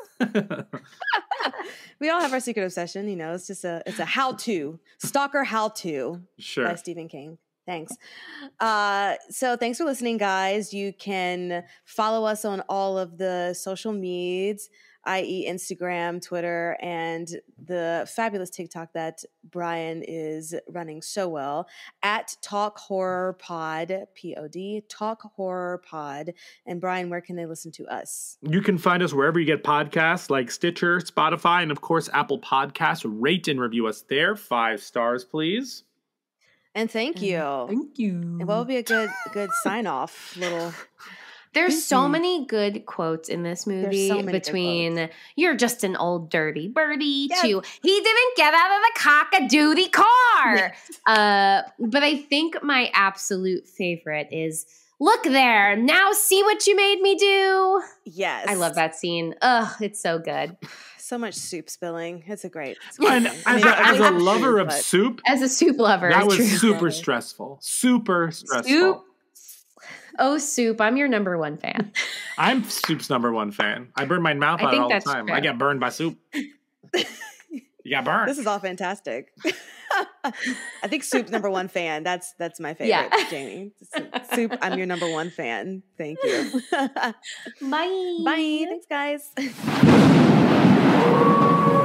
We all have our secret obsession, you know, it's just a, it's a how-to, stalker how-to sure. by Stephen King. Thanks. Uh, so thanks for listening, guys. You can follow us on all of the social medias, that is. Instagram, Twitter, and the fabulous TikTok that Brian is running so well at Talk Horror Pod, P O D, Talk Horror Pod. And Brian, where can they listen to us? You can find us wherever you get podcasts like Stitcher, Spotify, and of course, Apple Podcasts. Rate and review us there. Five stars, please. And thank you. Thank you. And what would be a good good sign off little There's mm-hmm. so many good quotes in this movie so between you're just an old dirty birdie yes. to he didn't get out of the cock-a-doodle car. Yes. Uh, but I think my absolute favorite is look there. Now see what you made me do. Yes. I love that scene. Ugh, it's so good. So much soup spilling. It's a great. It's and as, I mean, a, as a lover soup, of soup, as a soup lover, that was true. super stressful. Super stressful. Soup. Oh, Soup, I'm your number one fan. I'm Soup's number one fan. I burn my mouth out all the time. True. I get burned by Soup. You got burned. This is all fantastic. I think Soup's number one fan. That's that's my favorite, yeah. Jamie. Soup, I'm your number one fan. Thank you. Bye. Bye. Thanks, guys.